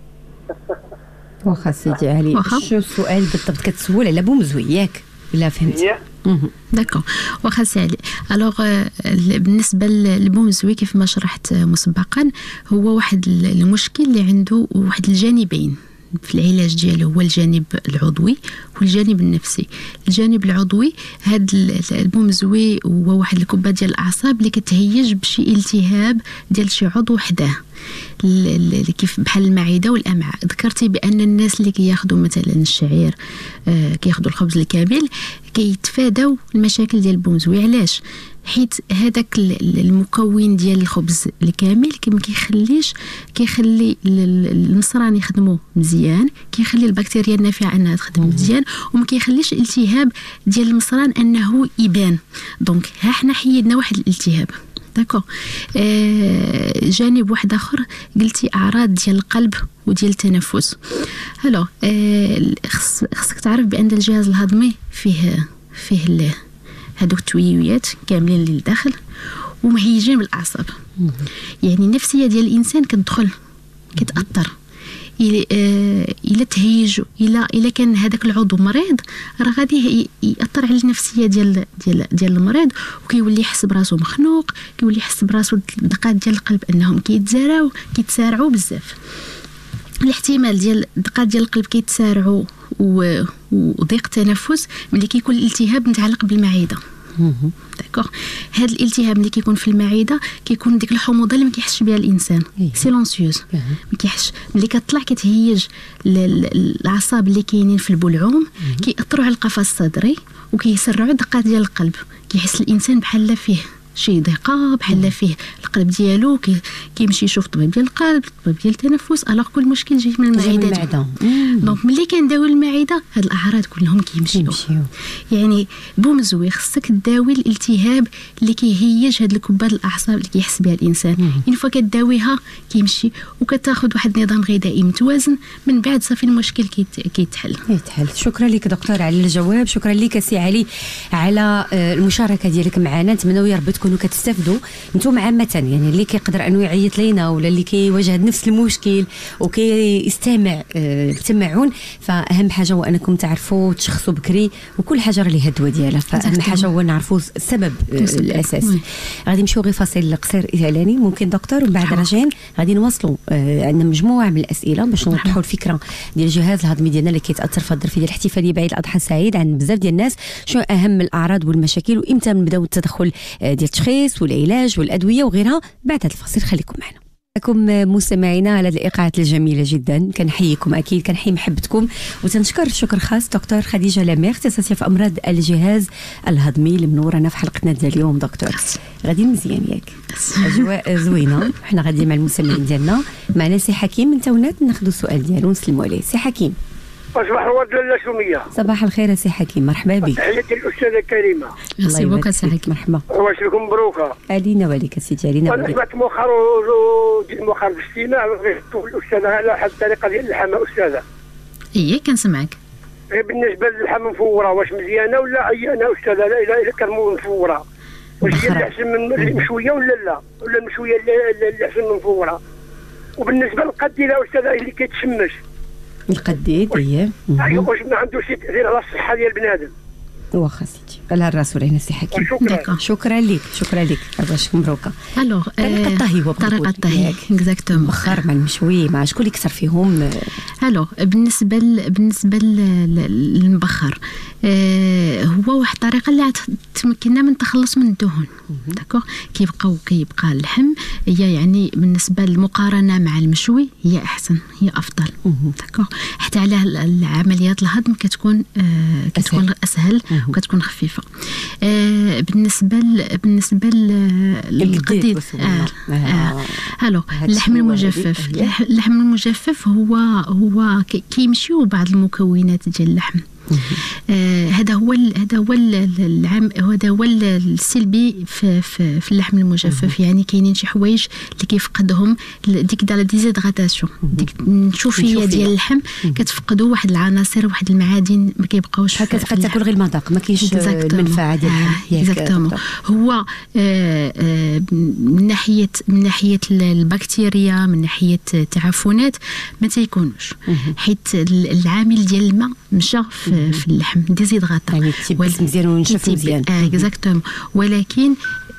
واخا سيدي علي شنو السؤال بالضبط كتسول على بومزوي ياك الا فهمت؟ داكو واخا سي علي. الوغ بالنسبه للبومزوي كيف ما شرحت مسبقا هو واحد المشكل اللي عنده واحد الجانبين في العلاج ديالو هو الجانب العضوي والجانب النفسي. الجانب العضوي هذا البومزوي هو واحد الكبه ديال الاعصاب اللي كتهيج بشي التهاب ديال شي عضو وحده اللي كيف بحال المعده والامعاء. ذكرتي بان الناس اللي كياخذوا مثلا الشعير آه كياخذوا الخبز الكامل كيتفاداو المشاكل ديال البومزوي. علاش؟ حيت هذاك المكون ديال الخبز الكامل ما كيخليش كيخلي المصران يخدموا مزيان، كيخلي البكتيريا النافعه انها تخدم مزيان، وما كيخليش الالتهاب ديال المصران انه يبان. دونك ها حنا حيدنا واحد الالتهاب. داكو آه جانب واحد اخر قلتي اعراض ديال القلب وديال التنفس. الو آه خصك تعرف بان الجهاز الهضمي فيه فيه هادوك التويويات كاملين للداخل ومهيجين بالاعصاب. يعني النفسيه ديال الانسان كتدخل كتاثر الى آه الى تهيج الى الى كان هذاك العضو مريض راه غادي ياثر على النفسيه ديال ديال ديال المريض، وكيولي يحس براسو مخنوق، كيولي يحس براسو دقات ديال القلب انهم كيتزراو كيتسارعوا بزاف. الاحتمال ديال دقات ديال القلب كيتسارعوا وضيق التنفس ملي كيكون الالتهاب متعلق بالمعده. داكوغ هذا الالتهاب اللي كيكون في المعده كيكون ديك الحموضه اللي ما كيحسش بها الانسان سيلونسيوز، ما كيحسش ملي كتطلع كتهيج الاعصاب اللي كاينين في البلعوم، كيأثروا على القفص الصدري وكيسرعوا دقات ديال القلب. كيحس الانسان بحال فيه شي ضيقه، بحال فيه القلب ديالو كي كيمشي يشوف الطبيب ديال القلب، الطبيب ديال التنفس، الوغ كل مشكل جاي من المعده. دونك ملي كنداوي المعده هاد الاعراض كلهم كيمشيو. يعني بومزوي خصك تداوي الالتهاب اللي كيهيج هاد الكبه الاعصاب اللي كيحس بها الانسان. اين فوا كتداويها كيمشي وكتاخذ واحد النظام غذائي متوازن، من بعد صافي المشكل كيتحل يتحل. شكرا لك دكتور على الجواب، شكرا لك سي علي على المشاركه ديالك معنا. نتمنوا يا رب تكونوا كتستافدوا نتوما عامه، يعني اللي كيقدر انه يعيط لينا ولا اللي كيواجه نفس المشكل وكيستمع التمعن، فاهم حاجه هو انكم تعرفوا تشخصوا بكري، وكل حاجه راه ليها الدواء ديالها. فاهم حاجه هو نعرفوا السبب الاساسي. غادي نمشيو غير فاصل قصير اعلاني ممكن دكتور، ومن بعد راجعين غادي نواصلوا. عندنا مجموعه من الاسئله باش نوضحوا الفكره ديال الجهاز الهضمي ديالنا اللي كيتاثر في الظرفيه ديال الاحتفاليه بعيد الاضحى السعيد عند بزاف ديال الناس. شنو اهم الاعراض والمشاكل وامتى نبداو التدخل ديال التشخيص والعلاج والادويه وغيرها. بعد هذا الفاصل خليكم معنا. لكم مستمعينا على الايقاعات الجميله جدا، كنحييكم اكيد، كنحيي محبتكم وتنشكر شكر خاص دكتور خديجه لامير اختصاصيه في امراض الجهاز الهضمي اللي منورنا في حلقتنا ديال اليوم. دكتور غادي مزيان ياك، اجواء زوينه. حنا غادي مع المستمعين ديالنا. معنا سي حكيم من تونات، ناخذوا السؤال ديالو ونسلموا عليه. سي حكيم صباح الورد لاله سميه. صباح الخير سي حكيم، مرحبا بك. تحياتي الاستاذه كريمه. الله يبارك فيك. مرحبا. واش لكم مبروكه؟ علينا وعليك سيدي، علينا وعليك. انا سمعت مؤخر مؤخر في الاجتماع الاستاذه على واحد الطريقه ديال اللحم. استاذه ايه كنسمعك. بالنسبه للحم مفوره واش مزيانه ولا عيانه استاذه؟ لا الا كان مفوره واش هي اللي احسن من المشويه ولا لا؟ ولا المشويه اللي احسن من مفوره؟ وبالنسبه للقديله استاذه اللي كيتشمش القديد هي ايوا واش ما عنده شي تاثير على الصحه ديال بنادم؟ واخا سيدي على الراس ولا هنا سي حكيم. شكرا شكرا لك شكرا لك. باش مبروكه. الوغ طريقه الطهي هو طريقه الطهي اكزاكتومون، مخر مع المشوي مع شكون اللي يكثر فيهم؟ الوغ بالنسبه ل... بالنسبه للمبخر آه هو واحد الطريقه اللي تمكننا من التخلص من الدهون. داكوغ كيبقى كيبقى اللحم هي يعني بالنسبه للمقارنه مع المشوي هي احسن، هي افضل. داكوغ حتى على العمليات الهضم كتكون آه كتكون اسهل وكتكون خفيفه. آه بالنسبه ل... بالنسبه للقديد آه آه الو اللحم المجفف اللحم المجفف هو هو كيمشيو بعض المكونات ديال اللحم. آه هذا هو هذا هو العام هذا هو السلبي في, في, في اللحم المجفف. يعني كاينين شي حوايج اللي كيفقدهم ديك دال ديزيدغاتاسيون، ديك النشوفيه ديال اللحم كتفقدوا واحد العناصر واحد المعادن ما كيبقاوش. كتبقى تاكل غير المذاق ما كاينش المنفعه ديال اللحم. اكزاكتومون هو آه آه من ناحيه من ناحيه البكتيريا من ناحيه التعفنات ما تيكونوش، حيت العامل ديال الماء مشى في اللحم ديزيدغاتا، يعني تيبس مزيان ونشف مزيان. اكزاكتومون ولكن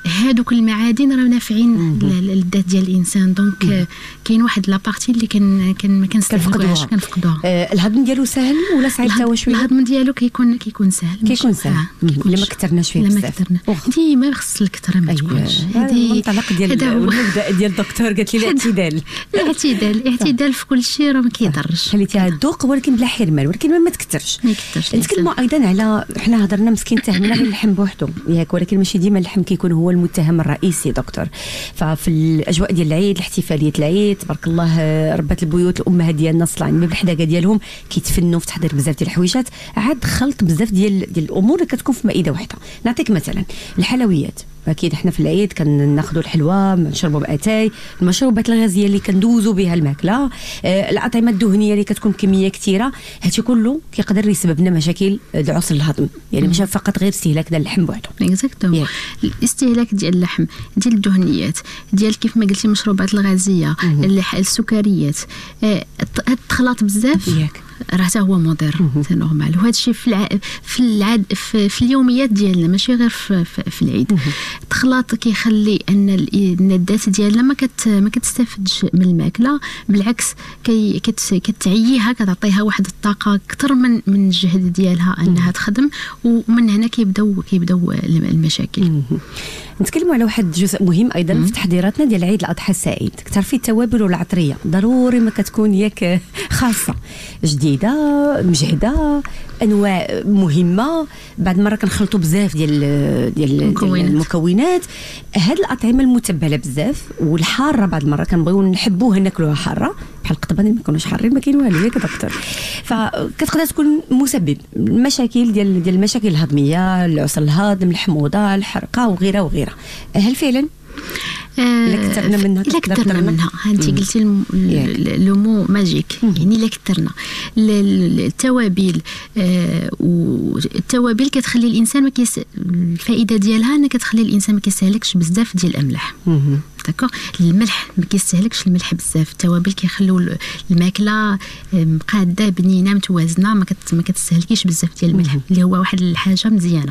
هادوك المعادن راه نافعين للذات ديال الانسان. دونك كاين واحد لابارتي اللي كان كان ما كنستافدوهاش كنفقدوها. آه الهضم ديالو سهل ولا صعيب حتى هو شويه؟ الهضم ديالو كيكون كيكون سهل كيكون سهل الا ما كثرناش فيه بزاف. لا ما كثرنا ديما خص الكثره ما تكونش. هذه المنطلق ديال المبدا ديال الدكتور قالت لي الاعتدال. الاعتدال الاعتدال في كل شيء راه ما كيضرش. خليتيها الذوق ولكن بلا حرمان، ولكن ما تكثرش. ما يكثرش. نتكلموا ايضا على حنا هضرنا مسكين تهمنا غير اللحم بوحدو ياك، ولكن ماشي ديما اللحم كيكون هو المتهم الرئيسي دكتور. ففي الاجواء ديال العيد، الاحتفاليه العيد تبارك الله ربات البيوت الامهات ديالنا الصلاين ما بالحداقه ديالهم كيتفنوا في تحضير بزاف ديال الحويجات، عاد خلط بزاف ديال ديال الامور اللي كتكون في مائده واحده. نعطيك مثلا الحلويات، اكيد احنا في العيد كناخذوا الحلوى، نشربوا باتاي، المشروبات الغازيه اللي كندوزوا بها الماكله، آه الاطعمه الدهنيه اللي كتكون كميه كثيره، هادشي كله كيقدر يسبب لنا مشاكل عسر الهضم. يعني ماشي فقط غير استهلاك ديال اللحم بوحدو. اكزاكتومون. الاستهلاك ديال اللحم، ديال الدهنيات، ديال كيف ما قلتي المشروبات الغازيه، السكريات، آه تخلط بزاف ياك راه حتى هو مضر سي نورمال. وهذا الشيء في الع... في العاد في, في اليوميات ديالنا ماشي غير في, في, في العيد. التخلاط كيخلي ان الذات ديالنا ما كت ما كتستافدش من الماكله، بالعكس كي كت كتعييها، كتعطيها واحد الطاقه اكثر من من الجهد ديالها انها تخدم، ومن هنا كيبداو كيبداو المشاكل. نتكلموا على واحد الجزء مهم ايضا مم. في تحضيراتنا ديال عيد الاضحى السعيد. تعرفي التوابل والعطريه ضروري ما كتكون ياك خاصه جديده مجهده، انواع مهمه. بعد مره كنخلطوا بزاف ديال ديال المكونات, المكونات. هاد الاطعمه المتبله بزاف والحاره بعد المره كنبغيو نحبوها ناكلوها حاره، بحال القطبان ما يكونوش حارين ما كاين والو ياك دكتور. فكتقدر تكون مسبب مشاكل ديال ديال المشاكل الهضميه، العسر الهضم، الحموضه، الحرقه وغيرها وغيرها. هل فعلا الا كثرنا منها الا كثرنا منها انت قلتي لو مو ماجيك، يعني الا كثرنا التوابل، آه والتوابل كتخلي الانسان ما كيس الفائده ديالها انها كتخلي الانسان ما كيستهلكش بزاف ديال الاملاح. داكوغ. الملح ما كيستهلكش الملح بزاف. التوابل كيخليو الماكله مقاده بنينه متوازنه، ما ما كتستهلكيش بزاف ديال الملح اللي هو واحد الحاجه مزيانه.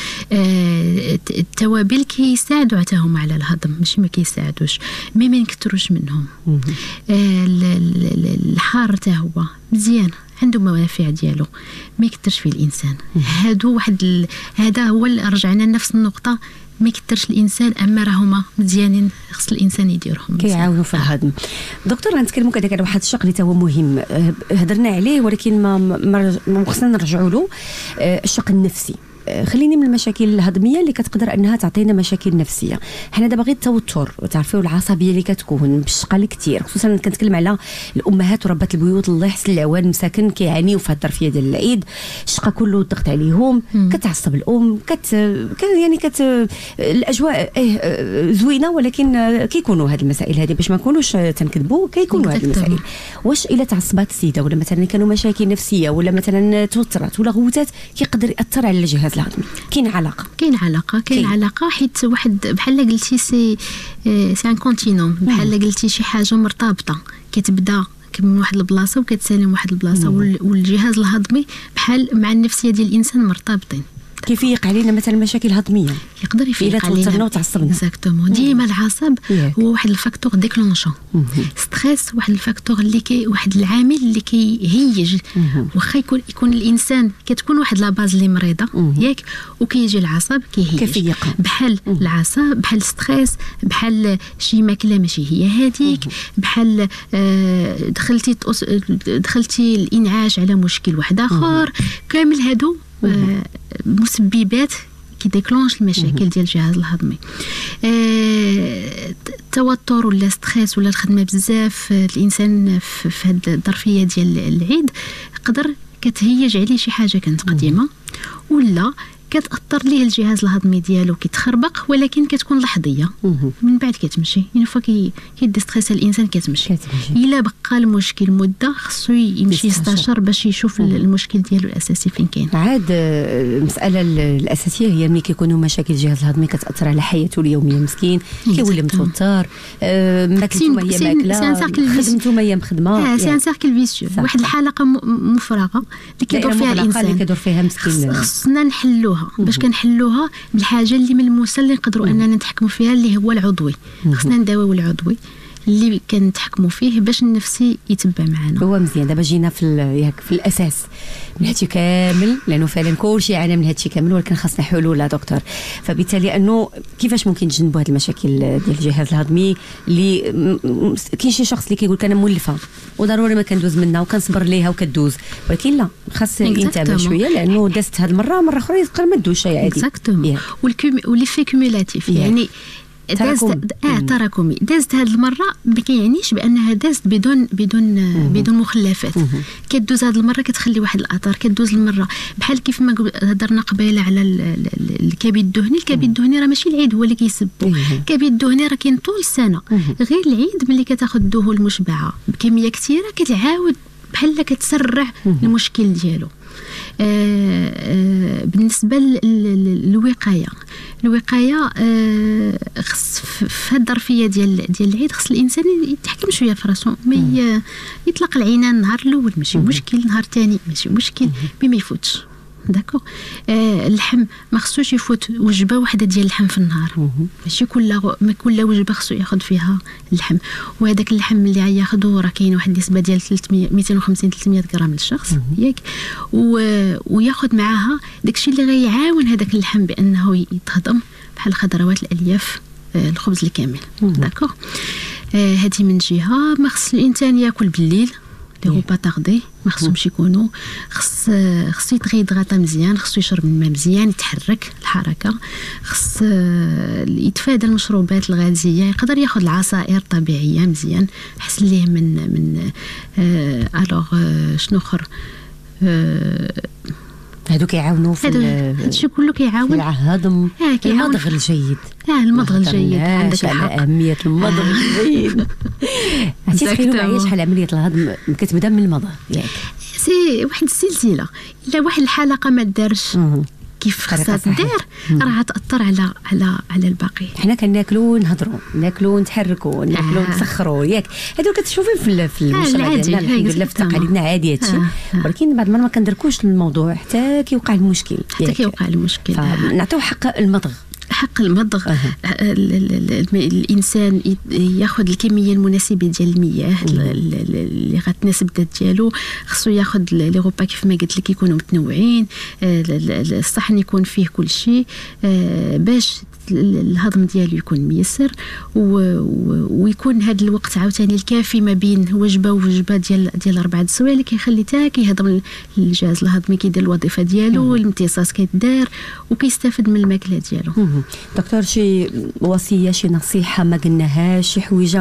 آه التوابل كيساعدوا حتى هما على الهضم، ماشي ما كيساعدوش، مي ما نكثروش منهم. آه الحار حتى هو مزيان، عنده منافع ديالو، ما يكثرش فيه الانسان. هادو واحد ال... هذا هو اللي رجعنا لنفس النقطه، ما يكثرش الانسان، اما راهما مزيانين خص الانسان يديرهم، كيعاونوا في الهضم. دكتور غنتكلموا كذلك على واحد الشق اللي هو مهم، هضرنا عليه ولكن ما ما خصنا نرجعوا له، الشق النفسي. خليني من المشاكل الهضميه اللي كتقدر انها تعطينا مشاكل نفسيه. حنا دابا غير التوتر وتعرفوا العصبيه اللي كتكون بالشقه الكثير، خصوصا كنتكلم على الامهات وربات البيوت الله يحسن العوان المساكن كيعانيوا في هذه الظرفيه ديال العيد، الشقه كله الضغط عليهم، مم. كتعصب الام، كت يعني كت الاجواء ايه زوينه، ولكن كيكونوا هذه المسائل هذه باش ما نكونوش تنكذبوا، كيكونوا هذه المسائل. واش الا تعصبات السيده ولا مثلا كانوا مشاكل نفسيه ولا مثلا توترات ولا غوتات كيقدر ياثر على الجهاز الهضمي؟ كاين علاقه كاين علاقه كاين علاقه حيت واحد بحال قلتي سي سي ان كونتينوم، بحال قلتي شي حاجه مرتبطه كتبدا من واحد البلاصه وكتسالي من واحد البلاصه، والجهاز الهضمي بحال مع النفسيه ديال الانسان مرتبطين. كيف يقع علينا مثلا مشاكل هضميه؟ يقدر يفيق علينا توترنا وتعصبنا. اكزاكتومون. ديما العصب هو واحد الفاكتور ديكلونشون. ستريس واحد الفاكتور اللي كي واحد العامل اللي كيهيج. واخا يكون يكون الانسان كتكون واحد لاباز اللي مريضه ياك، وكيجي العصب كيهيج بحال العصب، بحال ستريس، بحال شي ماكله ماشي هي هذيك، بحال آه دخلتي دخلتي الانعاش على مشكل واحد اخر. كامل هادو آه مسببات كي ديكلونش المشاكل ديال الجهاز الهضمي. آه، التوتر ولا ستريس ولا الخدمه بزاف الانسان في هذه الظرفيه ديال العيد يقدر كتهيج عليه شي حاجه كانت قديمه، ولا كتاثر ليه الجهاز الهضمي ديالو كيتخربق، ولكن كتكون لحظيه من بعد كتمشي. يعني فوا كي كيدي ستريس الانسان كتمشي. الا بقى المشكل مده خصو يمشي يستشار باش يشوف المشكل ديالو الاساسي فين كاين. عاد المساله الاساسيه هي ملي كيكونوا مشاكل الجهاز الهضمي كتاثر على حياته اليوميه، مسكين كيولي متوتر، ماكلته ما هي ماكله، خدمته ما هي مخدمه. سي ان سيركل فيسيو، واحد الحلقه مفرغه اللي كيدور فيها الانسان اللي كيدور فيها مسكين. خصنا نحلوها كنحلوها باش كنحلوها بالحاجه اللي ملموسه اللي نقدروا اننا نتحكموا فيها اللي هو العضوي. خصنا نداويو العضوي اللي كنتحكموا فيه باش النفسي يتبع معنا. هو مزيان. دابا جينا في ياك في الاساس من هادشي كامل، لانه فعلا كلشي يعاني من هادشي كامل، ولكن خاصنا حلول يا دكتور. فبالتالي انه كيفاش ممكن نتجنبوا هاد المشاكل ديال الجهاز الهضمي اللي كاين شي شخص اللي كيقول لك انا مولفه وضروري ما كندوز منها وكنصبر ليها وكدوز، ولكن لا، خاص ينتبه شويه لانه دازت هاد المره مره اخرى يقدر ما تدوزش عادي. اكزاكتومون. والليفي كوميلاتيف يعني دازت اه تراكمي دازت هذه المره ما كيعنيش بانها دازت بدون بدون مم. بدون مخلفات. كدوز هذه المره كتخلي واحد الاثار، كدوز المره بحال كيف ما هضرنا قبيله على الكبد الدهني. الكبد الدهني راه ماشي العيد هو اللي كيسبب، الكبد الدهني راه كاين طول السنه، غير العيد ملي كتاخذ الدهون المشبعه بكميه كثيره كتعاود بحال كتسرع المشكل ديالو. آه آه بالنسبه للوقايه الوقايه آه خص في هذه الظرفيه ديال ديال العيد خص الانسان يتحكم شويه في راسو، ما يطلق العنان النهار الاول ماشي مشكل، النهار الثاني ماشي مشكل، بما يفوتش. داكو آه اللحم ما خصوش يفوت وجبه واحده ديال اللحم في النهار، ماشي كل ما كل وجبه خصو ياخذ فيها اللحم. وهذاك اللحم اللي غياخذو راه كاين واحد النسبه ديال ثلاثمية مئتين وخمسين ثلاثمية غرام للشخص ياك، وياخذ معاها داكشي اللي غيعاون هذاك اللحم بانه يتهضم بحال الخضروات الالياف آه الخبز الكامل. داكو آه هذه من جهه. ما خص الانسان ياكل بالليل لي غوبا طاردي، ما خصهمش يكونوا. خص خصو يتغيضغطا مزيان، خصو يشرب الماء مزيان، يتحرك الحركه، خص يتفادى المشروبات الغازيه، يقدر ياخذ العصائر طبيعيه مزيان احسن ليه من من آه الوغ آه شنو اخر آه هادو كيعاونوا في هادشي كله كيعاون الهضم. المضغ الجيد اه المضغ الجيد عندك الحق. اهميه المضغ الجيد. عرفتي تخيلوا معايا شحال عمليه الهضم كتبدا من المضغ ياك، سي واحد السلسله. الا واحد الحلقه ما دارش كيف خاصها تدار راه تاثر على على على الباقي. حنا كناكلوا نهضروا، ناكلوا نتحركوا، ناكلوا آه. نسخروا ياك. هادو كتشوفي في في المجتمع ديالنا الحمد لله في تقاليدنا عادي هادشي، ولكن بعد ما ما كندركوش الموضوع حتى كيوقع المشكل حتى كيوقع المشكل. نعطيو حق المضغ حق المضغ. أه. الانسان ياخذ الكميه المناسبه ديال المياه اللي غتناسب الذات ديالو، خصو ياخذ لي غوبا كيف ما قلت لك يكونوا متنوعين، الصحن يكون فيه كل شيء باش الهضم ديالو يكون ميسر، ويكون هذا الوقت عاوتاني الكافي ما بين وجبه ووجبه ديال ديال اربعه السوايع اللي كيخلي حتى كيهضم الجهاز الهضمي كيدير الوظيفه ديالو، الامتصاص كيدار وكيستافد من الماكله ديالو. دكتور شي وصيه شي نصيحه ما قلناهاش، شي حويجه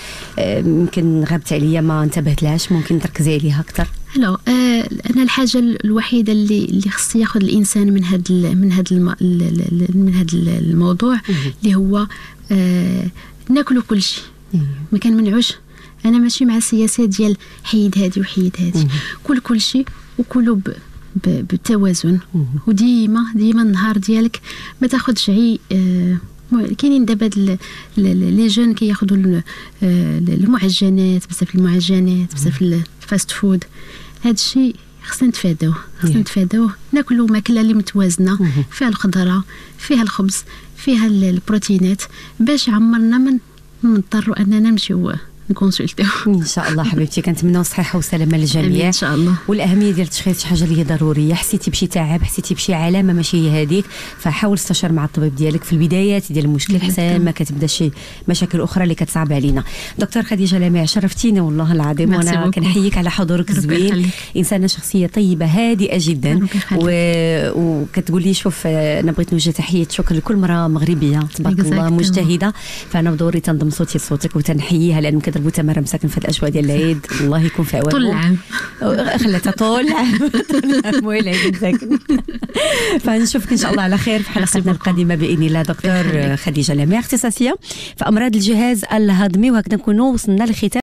يمكن غابت عليا ما انتبهتلهاش ممكن تركزي عليها اكثر؟ الو آه انا الحاجه الوحيده اللي اللي خص ياخذ الانسان من هذا من هذا من هذا الموضوع اللي هو آه ناكلوا كل شيء، ما كنمنعوش. انا ماشي مع السياسات ديال حيد هذه وحيد هذه، كل كل شيء وكلوا بالتوازن، وديما ديما النهار ديالك ما تاخذش عي آه كاينين دابا لي جون كياخذوا المعجنات، بزاف المعجنات، بزاف الفاست فود. هذا الشيء خصنا نتفاداوه، خصنا نتفاداوه. ناكلوا ماكله اللي متوازنه، فيها الخضره، فيها الخبز، فيها البروتينات، باش عمرنا من نضطروا اننا نمشيو نكونسلتيو. ان شاء الله حبيبتي، كنتمناو الصحه والسلامه للجميع ان شاء الله. والاهميه ديال التشخيص شي حاجه اللي هي ضروريه. حسيتي بشي تعب، حسيتي بشي علامه ماشي هي هذيك، فحاول استشر مع الطبيب ديالك في البدايات ديال المشكل حتى ما كتبدا شي مشاكل اخرى اللي كتصعب علينا. دكتور خديجه لامع شرفتيني والله العظيم، وانا كنحييك على حضورك الزوين. انسانه شخصيه طيبه هادئه جدا، و... وكتقول لي شوف انا بغيت نوجه تحيه شكر لكل مراه مغربيه تبارك الله مجتهده، فانا بدوري تنضم صوتي لصوتك وتنحييها لانه كضربوا تماره مساكن في الاجواء ديال العيد. الله يكون في عوانكم طول العام، خلاتها طول العام مويل العيد مساكن. فنشوفك ان شاء الله على خير في حلقتنا القادمه باذن الله. دكتور خديجه لامع اختصاصيه في امراض الجهاز الهضمي، وهكذا نكونوا وصلنا لختام